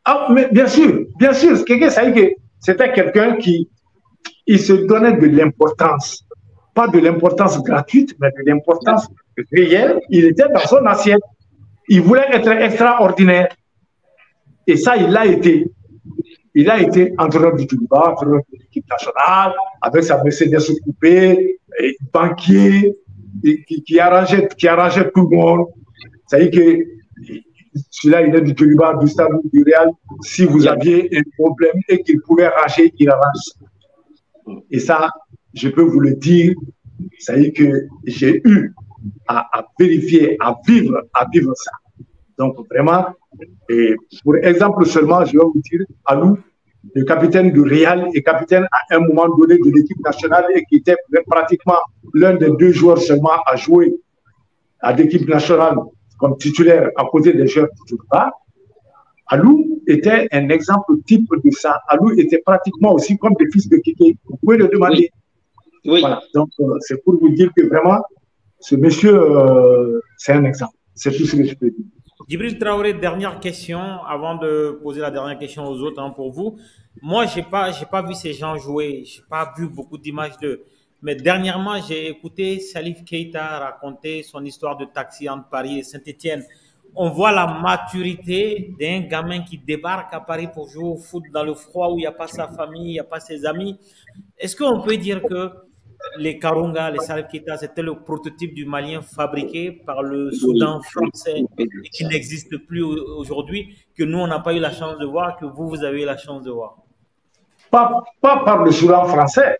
Ah, mais bien sûr, c'était quelqu'un qui il se donnait de l'importance. Pas de l'importance gratuite, mais de l'importance réelle. Il était dans son assiette. Il voulait être extraordinaire. Et ça, il l'a été. Il a été entraîneur du Djouba, entraîneur de l'équipe nationale, avec sa Mercedes coupée, banquier, qui arrangeait tout le monde. Ça veut dire que celui-là, il est du Djouba, du Stade du Real. Si vous aviez un problème et qu'il pouvait arranger, il arrange. Et ça, je peux vous le dire, ça veut dire que j'ai eu à vérifier, à vivre ça. Donc vraiment, et pour exemple seulement, je vais vous dire, Alou, le capitaine du Real et capitaine à un moment donné de l'équipe nationale et qui était pratiquement l'un des 2 joueurs seulement à jouer à l'équipe nationale comme titulaire à côté des joueurs du Djouba. Alou était un exemple type de ça. Alou était pratiquement aussi comme le fils de Kéké. Vous pouvez le demander. Oui. Voilà. Donc, c'est pour vous dire que vraiment, ce monsieur, c'est un exemple. C'est tout ce que je peux dire. Djibril Traoré, dernière question, avant de poser la dernière question aux autres, pour vous. Moi, je n'ai pas vu ces gens jouer, je n'ai pas vu beaucoup d'images d'eux. Mais dernièrement, j'ai écouté Salif Keita raconter son histoire de taxi entre Paris et Saint-Étienne. On voit la maturité d'un gamin qui débarque à Paris pour jouer au foot dans le froid où il n'y a pas sa famille, il n'y a pas ses amis. Est-ce qu'on peut dire que les Karunga, les Salif Keita, c'était le prototype du Malien fabriqué par le Soudan français et qui n'existe plus aujourd'hui, que nous, on n'a pas eu la chance de voir, que vous avez eu la chance de voir? Pas par le Soudan français,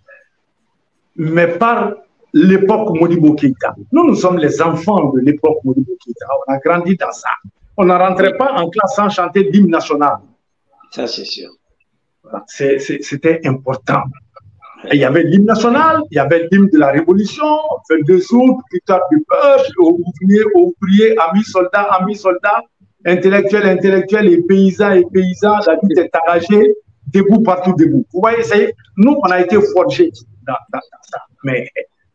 mais par l'époque Modibo Keïta. Nous sommes les enfants de l'époque Modibo Keïta. On a grandi dans ça. On ne rentrait pas en classe sans chanter l'hymne national. Ça, c'est sûr. Voilà. C'était important. Et il y avait l'hymne national, il y avait l'hymne de la Révolution, 22 août, victoire du peuple, ouvriers, amis soldats, intellectuels et paysans, la lutte est engagée, debout partout, debout. Vous voyez, nous, on a été forgés dans ça. Mais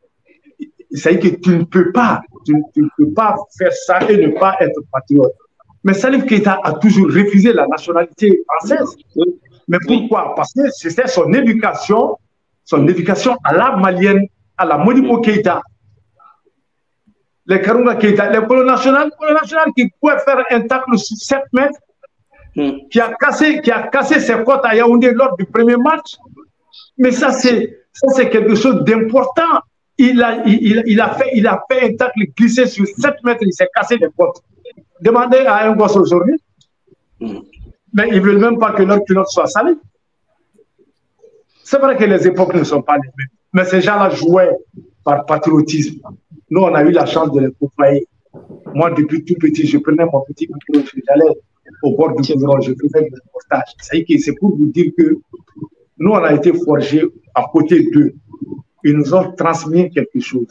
ça veut dire que tu ne peux pas faire ça et ne pas être patriote. Mais Salif Keita a toujours refusé la nationalité française. Mais pourquoi? Parce que c'était son éducation à la malienne, à la Modibo Keïta. Les Karunga Keïta, les polo national qui pouvait faire un tacle sur 7 mètres, qui a cassé ses côtes à Yaoundé lors du premier match. Mais ça, c'est quelque chose d'important. Il a fait un tacle glissé sur 7 mètres, il s'est cassé les côtes. Demandez à un gosse aujourd'hui, mais ils ne veulent même pas que leur culotte soit salée. C'est vrai que les époques ne sont pas les mêmes, mais ces gens-là jouaient par patriotisme. Nous, on a eu la chance de les côtoyer. Moi, depuis tout petit, je prenais mon petit micro, j'allais au bord du Coudron, je faisais des reportages. C'est pour vous dire que nous, on a été forgés à côté d'eux. Ils nous ont transmis quelque chose.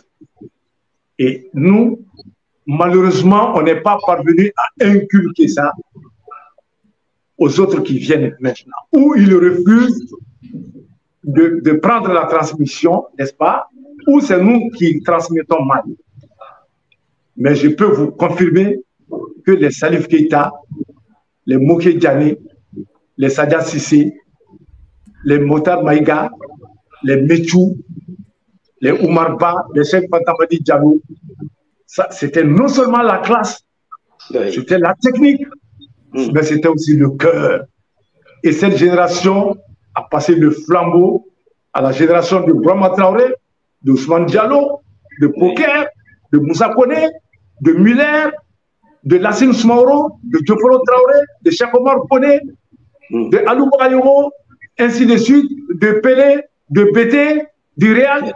Et nous, malheureusement, on n'est pas parvenu à inculquer ça aux autres qui viennent maintenant. Ou ils refusent de prendre la transmission, n'est-ce pas? Ou c'est nous qui transmettons mal. Mais je peux vous confirmer que les Salif Keita, les Moké Diané, les Sadia Sissé, les Motab Maïga, les Méchou, les Oumar Ba, les Cheikh Fatamadi Diallo, c'était non seulement la classe, c'était la technique, mais c'était aussi le cœur. Et cette génération a passé le flambeau à la génération de Brahma Traoré, de Ousmane Diallo, de Poker, de Moussa Kone, de Muller, de Lassine Smaoro, de Diopolo Traoré, de Cheikh Omar Kone, de Alou Bayoro, ainsi de suite, de Pelé, de Bété, du Real.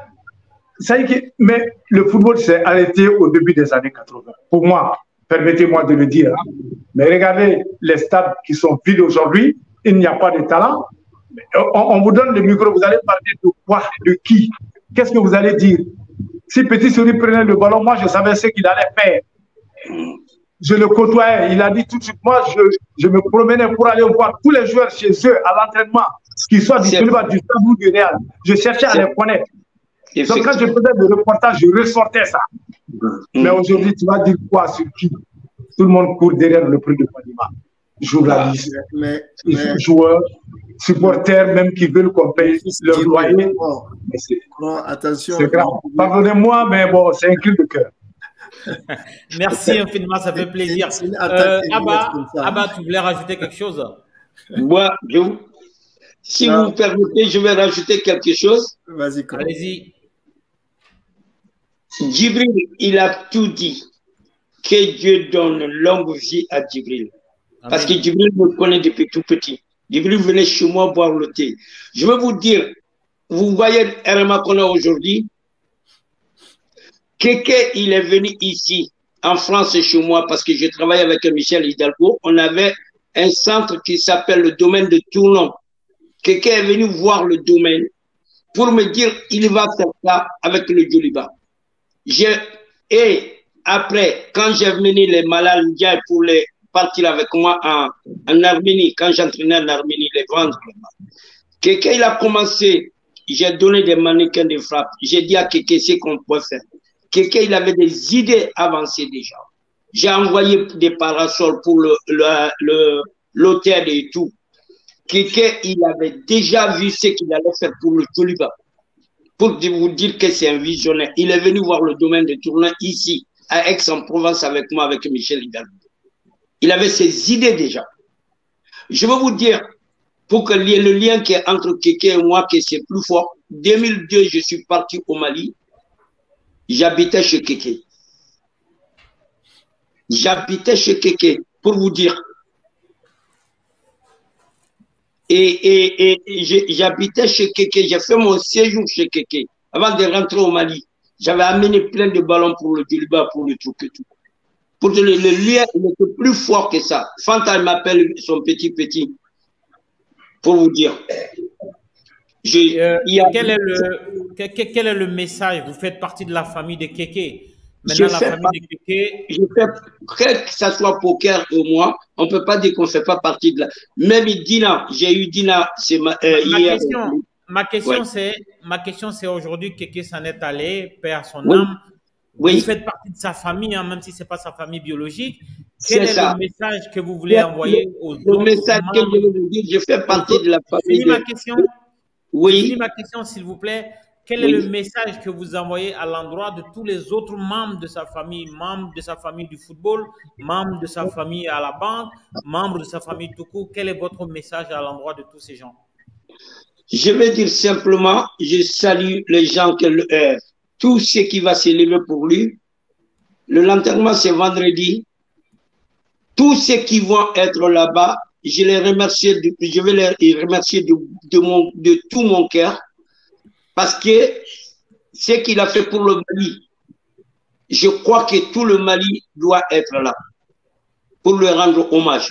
Mais le football s'est arrêté au début des années 80. Pour moi, permettez-moi de le dire. Mais regardez les stades qui sont vides aujourd'hui, il n'y a pas de talent. On vous donne le micro, vous allez parler de quoi? De qui? Qu'est-ce que vous allez dire? Si Petit Souris prenait le ballon, moi je savais ce qu'il allait faire. Je le côtoyais, il a dit tout de suite, moi je me promenais pour aller voir tous les joueurs chez eux à l'entraînement, qu'ils soient disponibles du Stade ou du Real. Je cherchais à les connaître. Donc quand je faisais le reportage, je ressortais ça. Mais aujourd'hui, tu vas dire quoi sur qui? Tout le monde court derrière le prix de Panima. journalistes, joueurs, supporters même qui veulent qu'on paye leur loyer. Attention. C'est grave. Pardonnez-moi, mais bon, c'est un cri de cœur. Merci infiniment, ça fait plaisir. Abba, tu voulais rajouter quelque chose? Moi, si vous me permettez, je vais rajouter quelque chose. Vas-y. Allez-y. Djibril, il a tout dit. Que Dieu donne longue vie à Djibril. Amen. Parce que Djibril me connaît depuis tout petit. Djibril venait chez moi boire le thé. Je veux vous dire, vous voyez RMA qu'on a aujourd'hui. Kéké, il est venu ici, en France, chez moi, parce que je travaille avec Michel Hidalgo. On avait un centre qui s'appelle le domaine de Tournon. Kéké est venu voir le domaine pour me dire il va faire ça avec le Djoliba. Et après, quand j'ai mené les malades pour les partir avec moi en Arménie, quand j'entraînais en Arménie, les vendre, Kéké, il a commencé, j'ai donné des mannequins de frappe. J'ai dit à Kéké ce qu'on peut faire. Kéké, il avait des idées avancées déjà. J'ai envoyé des parasols pour l'hôtel et tout. Kéké, il avait déjà vu ce qu'il allait faire pour le Djoliba. Pour vous dire que c'est un visionnaire. Il est venu voir le domaine de Tournon ici, à Aix-en-Provence, avec moi, avec Michel Hidalgo. Il avait ses idées déjà. Je veux vous dire, pour que le lien qui est entre Kéké et moi, que c'est plus fort. 2002, je suis parti au Mali. J'habitais chez Kéké. J'habitais chez Kéké, pour vous dire. Et j'habitais chez Kéké. J'ai fait mon séjour chez Kéké. Avant de rentrer au Mali, j'avais amené plein de ballons pour le Djoliba, pour le truc et tout. Pour le lien, il était plus fort que ça. Fanta m'appelle son petit, pour vous dire. Quel est le message? Vous faites partie de la famille de Kéké. Maintenant, la famille de Kéké. Quel que ça soit Poker ou moi, on ne peut pas dire qu'on ne fait pas partie de la. Même Dina, j'ai eu Dina. Hier. Ma question, c'est aujourd'hui, Kéké s'en est allé, perd son âme. Oui. Vous faites partie de sa famille, hein, même si ce n'est pas sa famille biologique. Quel est le message que vous voulez envoyer aux autres? Le message que je veux vous dire, je fais partie de la famille. Ma question. Oui. Ma question, s'il vous plaît. Quel est le message que vous envoyez à l'endroit de tous les autres membres de sa famille, membres de sa famille du football, membres de sa famille à la banque, membres de sa famille tout court? Quel est votre message à l'endroit de tous ces gens? Je vais dire simplement, je salue les gens, tout ce qui va s'élever pour lui. L'enterrement, c'est vendredi. Tous ceux qui vont être là-bas, je vais les remercier de tout mon cœur. Parce que ce qu'il a fait pour le Mali, je crois que tout le Mali doit être là pour lui rendre hommage.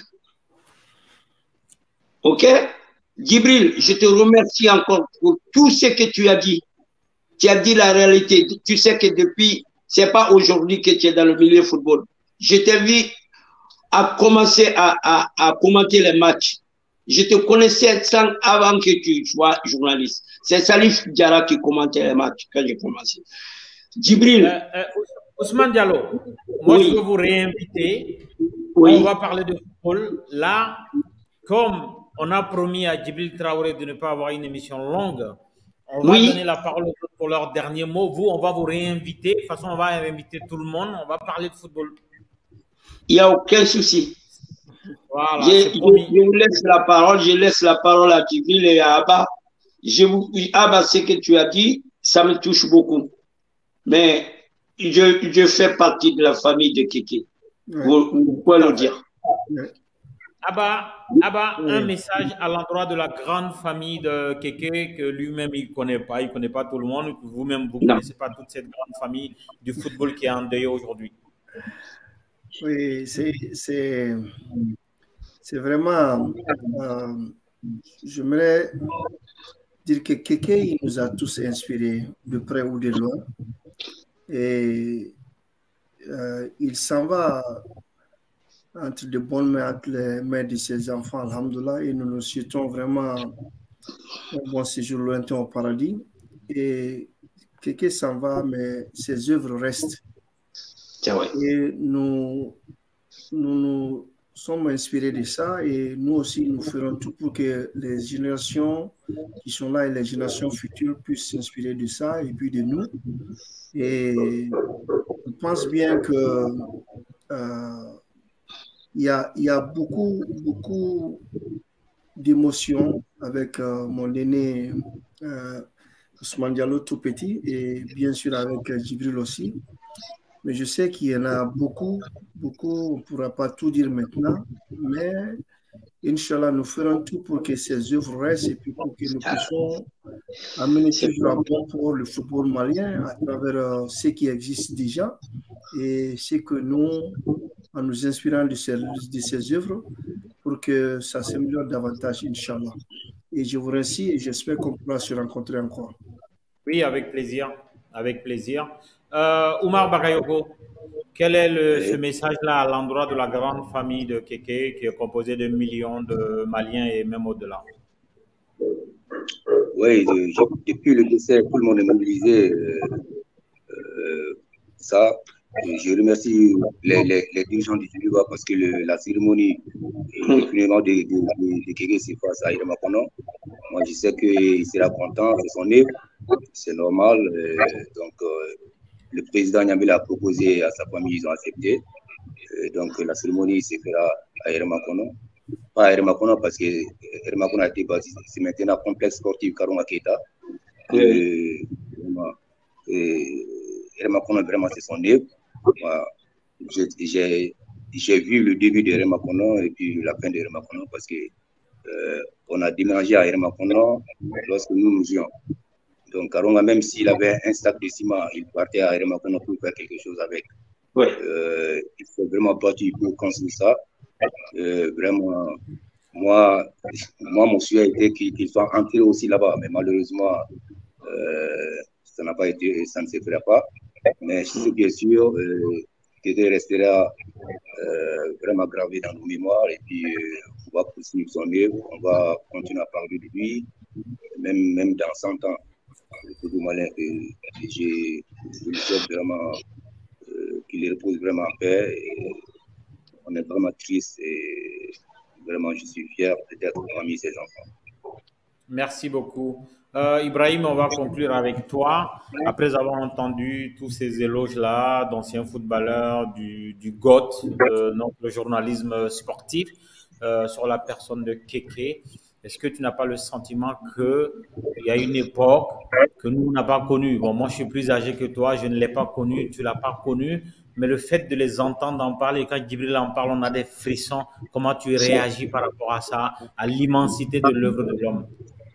Ok? Djibril, je te remercie encore pour tout ce que tu as dit. Tu as dit la réalité. Tu sais que depuis, c'est pas aujourd'hui que tu es dans le milieu football. Je t'ai vu à commencer à commenter les matchs. Je te connaissais avant que tu sois journaliste. C'est Salif Diarra qui commentait les matchs quand j'ai commencé. Djibril. Ousmane Diallo, moi je veux vous réinviter. On va parler de football. Là, comme on a promis à Djibril Traoré de ne pas avoir une émission longue, on va donner la parole pour leur dernier mot. Vous, on va vous réinviter. De toute façon, on va inviter tout le monde. On va parler de football. Il n'y a aucun souci. Voilà, je vous laisse la parole. Je laisse la parole à Djibril et à Abba. Abba, ce que tu as dit, ça me touche beaucoup. Mais je fais partie de la famille de Kéké. Vous pouvez le dire. Abba, un message à l'endroit de la grande famille de Kéké que lui-même il ne connaît pas. Il ne connaît pas tout le monde. Vous-même, vous ne connaissez pas toute cette grande famille du football qui est endeuillée aujourd'hui. Oui, c'est vraiment... j'aimerais dire que Kéké, il nous a tous inspirés de près ou de loin. Et il s'en va entre de bonnes mains, entre les mains de ses enfants, alhamdoulilah, et nous nous souhaitons vraiment un bon séjour lointain au paradis. Et Kéké s'en va, mais ses œuvres restent. Et nous sommes inspirés de ça et nous aussi, nous ferons tout pour que les générations qui sont là et les générations futures puissent s'inspirer de ça et puis de nous. Et je pense bien que il y a beaucoup d'émotions avec mon aîné Ousmane Diallo tout petit et bien sûr avec Djibril aussi. Mais je sais qu'il y en a beaucoup, on ne pourra pas tout dire maintenant, mais Inch'Allah, nous ferons tout pour que ces œuvres restent et puis pour que nous puissions amener toujours à bon pour le football malien à travers ce qui existe déjà et ce que nous, en nous inspirant de ces œuvres, pour que ça s'améliore davantage, Inch'Allah. Et je vous remercie et j'espère qu'on pourra se rencontrer encore. Oui, avec plaisir. Avec plaisir. Oumar Bakayoko, quel est ce message-là à l'endroit de la grande famille de Kéké qui est composée de millions de Maliens et même au-delà? Oui, depuis le décès, tout le monde est mobilisé. Ça, je remercie les dirigeants du Djibouti parce que la cérémonie de Kéké se passe à Iremakono. Moi, je sais qu'il sera content, c'est son œuvre, c'est normal. Donc, le président Niamey l'a proposé à sa famille, ils ont accepté. Donc, la cérémonie se fera à Iremakono. Pas à Iremakono parce que Iremakono a été bâti, c'est maintenant un complexe sportif Karonga Keita. Iremakono, vraiment, c'est son œuvre. J'ai vu le début de Iremakono et puis la fin de Iremakono parce que on a déménagé à Iremakono lorsque nous jouions. Donc, Karonga, même s'il avait un sac de ciment, il partait à Iremakono pour faire quelque chose avec. Ouais. Il faut vraiment battre pour construire ça. Vraiment, moi, mon souhait était qu'il soit entré aussi là-bas, mais malheureusement, ça n'a pas été, ça ne se fera pas. Mais ce qui est sûr, qu'il restera vraiment gravé dans nos mémoires et puis on va poursuivre son œuvre, on va continuer à parler de lui, même dans 100 ans. Le malin, je le souhaite vraiment qu'il repose vraiment en paix. Et on est vraiment triste et vraiment je suis fier d'être parmi ses enfants. Merci beaucoup. Ibrahim, on va conclure avec toi. Après avoir entendu tous ces éloges-là d'anciens footballeurs, du GOAT, de notre journalisme sportif, sur la personne de Kéké, est-ce que tu n'as pas le sentiment qu'il y a une époque que nous n'avons pas connue? Bon, moi, je suis plus âgé que toi, je ne l'ai pas connue, tu ne l'as pas connue, mais le fait de les entendre en parler, quand Djibril en parle, on a des frissons. Comment tu réagis par rapport à ça, à l'immensité de l'œuvre de l'homme?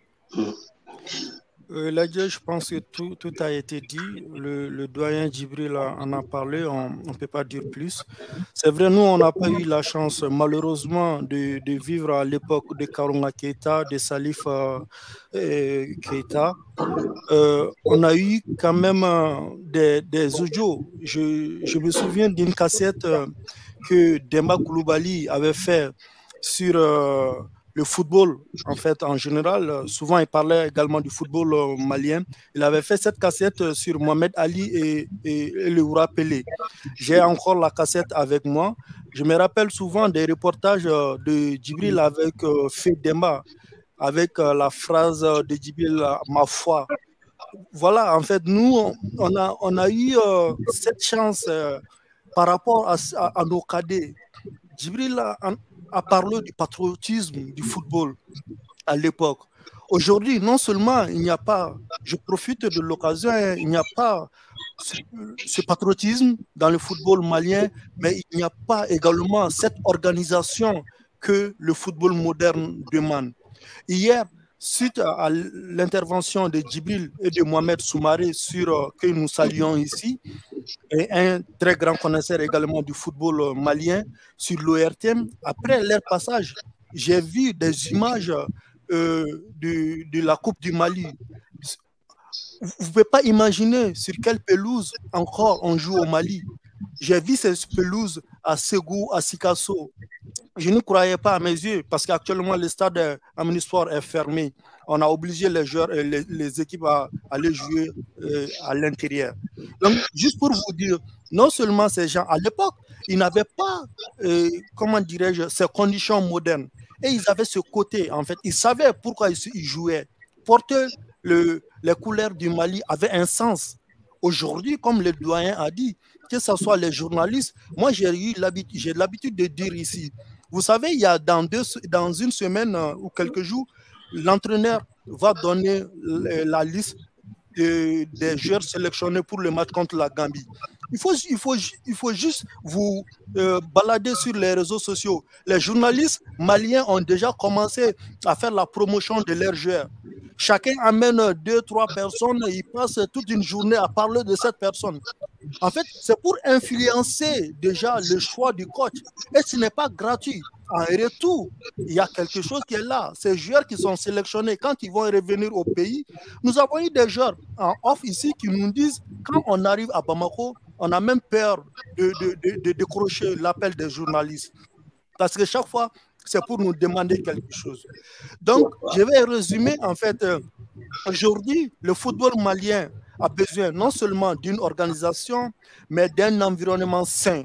Ladia, je pense que tout a été dit. Le doyen Djibril en a parlé, on ne peut pas dire plus. C'est vrai, nous, on n'a pas eu la chance, malheureusement, de vivre à l'époque de Karonga Keita, de Salif Keita. On a eu quand même des audios. Je me souviens d'une cassette que Demba Koulibaly avait fait sur le football, en fait, en général. Souvent, il parlait également du football malien. Il avait fait cette cassette sur Mohamed Ali et le Oura Pelé. J'ai encore la cassette avec moi. Je me rappelle souvent des reportages de Djibril avec Demba, avec la phrase de Djibril, ma foi. Voilà, en fait, nous, on a eu cette chance par rapport à nos cadets. Djibril a parlé du patriotisme du football à l'époque. Aujourd'hui, non seulement il n'y a pas, je profite de l'occasion, il n'y a pas ce patriotisme dans le football malien, mais il n'y a pas également cette organisation que le football moderne demande. Hier, suite à l'intervention de Djibril et de Mohamed Soumaré, que nous saluons ici, et un très grand connaisseur également du football malien sur l'ORTM, après leur passage, j'ai vu des images de la Coupe du Mali. Vous ne pouvez pas imaginer sur quelle pelouse encore on joue au Mali. J'ai vu ces pelouses à Ségou, à Sikasso. Je ne croyais pas à mes yeux parce qu'actuellement le stade Amnisport est fermé. On a obligé les joueurs et les équipes à aller jouer à l'intérieur. Donc, juste pour vous dire, non seulement ces gens, à l'époque, ils n'avaient pas, comment dirais-je, ces conditions modernes. Et ils avaient ce côté, en fait, ils savaient pourquoi ils jouaient. Porter les couleurs du Mali avait un sens. Aujourd'hui, comme le doyen a dit, que ce soit les journalistes, moi j'ai l'habitude de dire ici, vous savez, il y a dans une semaine ou quelques jours, l'entraîneur va donner la liste des joueurs sélectionnés pour le match contre la Gambie. Il faut juste vous balader sur les réseaux sociaux. Les journalistes maliens ont déjà commencé à faire la promotion de leurs joueurs. Chacun amène 2-3 personnes, ils passent toute une journée à parler de cette personne. En fait, c'est pour influencer déjà le choix du coach. Et ce n'est pas gratuit. En retour, il y a quelque chose qui est là. Ces joueurs qui sont sélectionnés, quand ils vont revenir au pays, nous avons eu des joueurs en off ici qui nous disent, quand on arrive à Bamako, on a même peur de décrocher l'appel des journalistes. Parce que chaque fois, c'est pour nous demander quelque chose. Donc, je vais résumer, en fait, aujourd'hui, le football malien a besoin non seulement d'une organisation, mais d'un environnement sain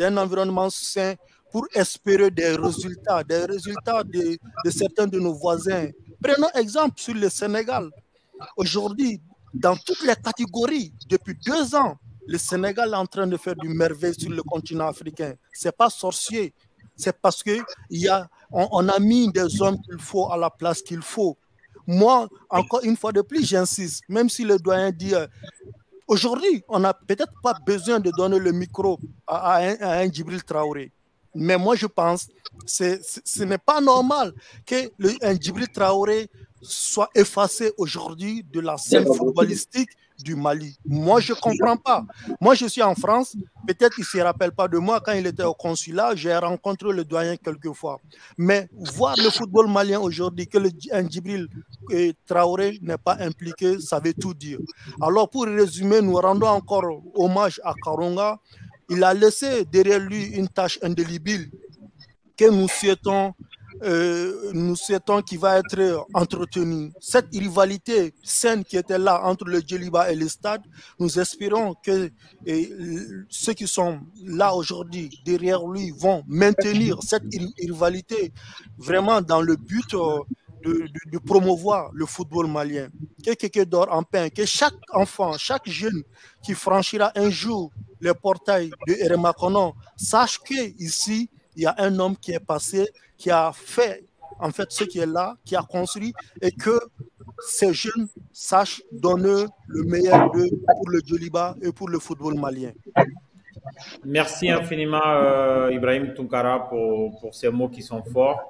pour espérer des résultats de certains de nos voisins. Prenons exemple sur le Sénégal. Aujourd'hui, dans toutes les catégories, depuis 2 ans, le Sénégal est en train de faire du merveille sur le continent africain. Ce n'est pas sorcier. C'est parce qu'on a mis des hommes qu'il faut à la place qu'il faut. Moi, encore une fois de plus, j'insiste, même si le doyen dit aujourd'hui, on n'a peut-être pas besoin de donner le micro à un Djibril Traoré. Mais moi, je pense que ce n'est pas normal qu'un Djibril Traoré soit effacé aujourd'hui de la scène footballistique du Mali. Moi, je ne comprends pas. Moi, je suis en France. Peut-être qu'il ne se rappelle pas de moi quand il était au consulat. J'ai rencontré le doyen quelques fois. Mais voir le football malien aujourd'hui, que un Djibril Traoré n'est pas impliqué, ça veut tout dire. Alors, pour résumer, nous rendons encore hommage à Karunga. Il a laissé derrière lui une tâche indélébile que nous souhaitons qu'il va être entretenu. Cette rivalité saine qui était là entre le Djeliba et le Stade, nous espérons que ceux qui sont là aujourd'hui derrière lui vont maintenir cette rivalité vraiment dans le but de promouvoir le football malien. Que quelqu'un dort en paix, que chaque enfant, chaque jeune qui franchira un jour les portails de Eremakonon sache qu'ici, il y a un homme qui est passé, qui a fait en fait ce qui est là, qui a construit, et que ces jeunes sachent donner le meilleur d'eux pour le Djeliba et pour le football malien. Merci infiniment Ibrahim Tounkara pour ces mots qui sont forts.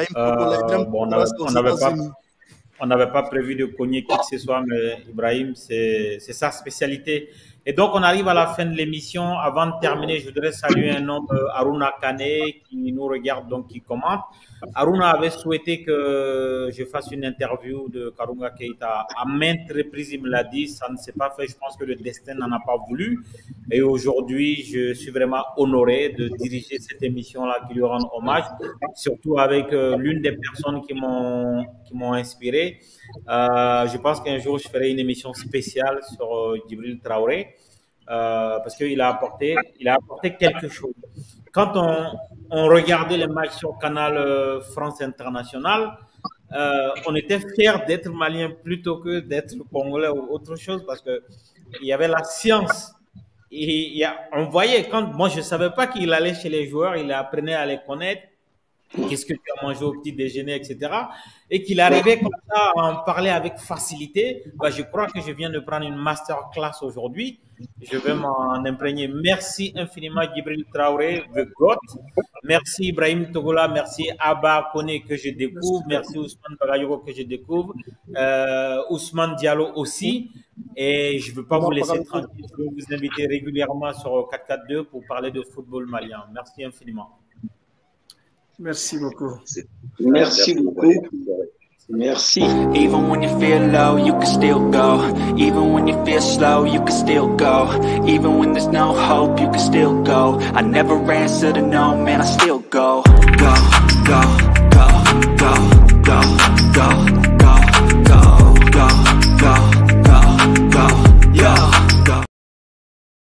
On n'avait pas prévu de cogner qui que ce soit, mais Ibrahim, c'est sa spécialité. Et donc, on arrive à la fin de l'émission. Avant de terminer, je voudrais saluer un homme, Aruna Kane, qui nous regarde, donc qui commente. Aruna avait souhaité que je fasse une interview de Karunga Keita. À maintes reprises, il me l'a dit, ça ne s'est pas fait. Je pense que le destin n'en a pas voulu. Et aujourd'hui, je suis vraiment honoré de diriger cette émission-là qui lui rend hommage, surtout avec l'une des personnes qui m'ont inspiré. Je pense qu'un jour, je ferai une émission spéciale sur Djibril Traoré parce qu'il a apporté quelque chose. Quand on regardait les matchs sur Canal France International, on était fiers d'être malien plutôt que d'être congolais ou autre chose parce qu'il y avait la science. On voyait, moi je ne savais pas qu'il allait chez les joueurs, il apprenait à les connaître. Qu'est-ce que tu as mangé au petit déjeuner, etc. Et qu'il arrivait comme ça à en parler avec facilité. Je crois que je viens de prendre une masterclass aujourd'hui. Je vais m'en imprégner. Merci infiniment Djibril Traoré, the GOAT. Merci Ibrahim Togola, merci Abba Kone que je découvre, merci Ousmane Bagayoko que je découvre, Ousmane Diallo aussi. Et je ne veux pas vous laisser tranquille. Je vais vous inviter régulièrement sur 442 pour parler de football malien. Merci infiniment. Merci beaucoup. Merci beaucoup. Merci. Even when you feel low, you can still go. Even when you feel slow, you can still go. Even when there's no hope, you can still go. I never answer to no, man, I still go.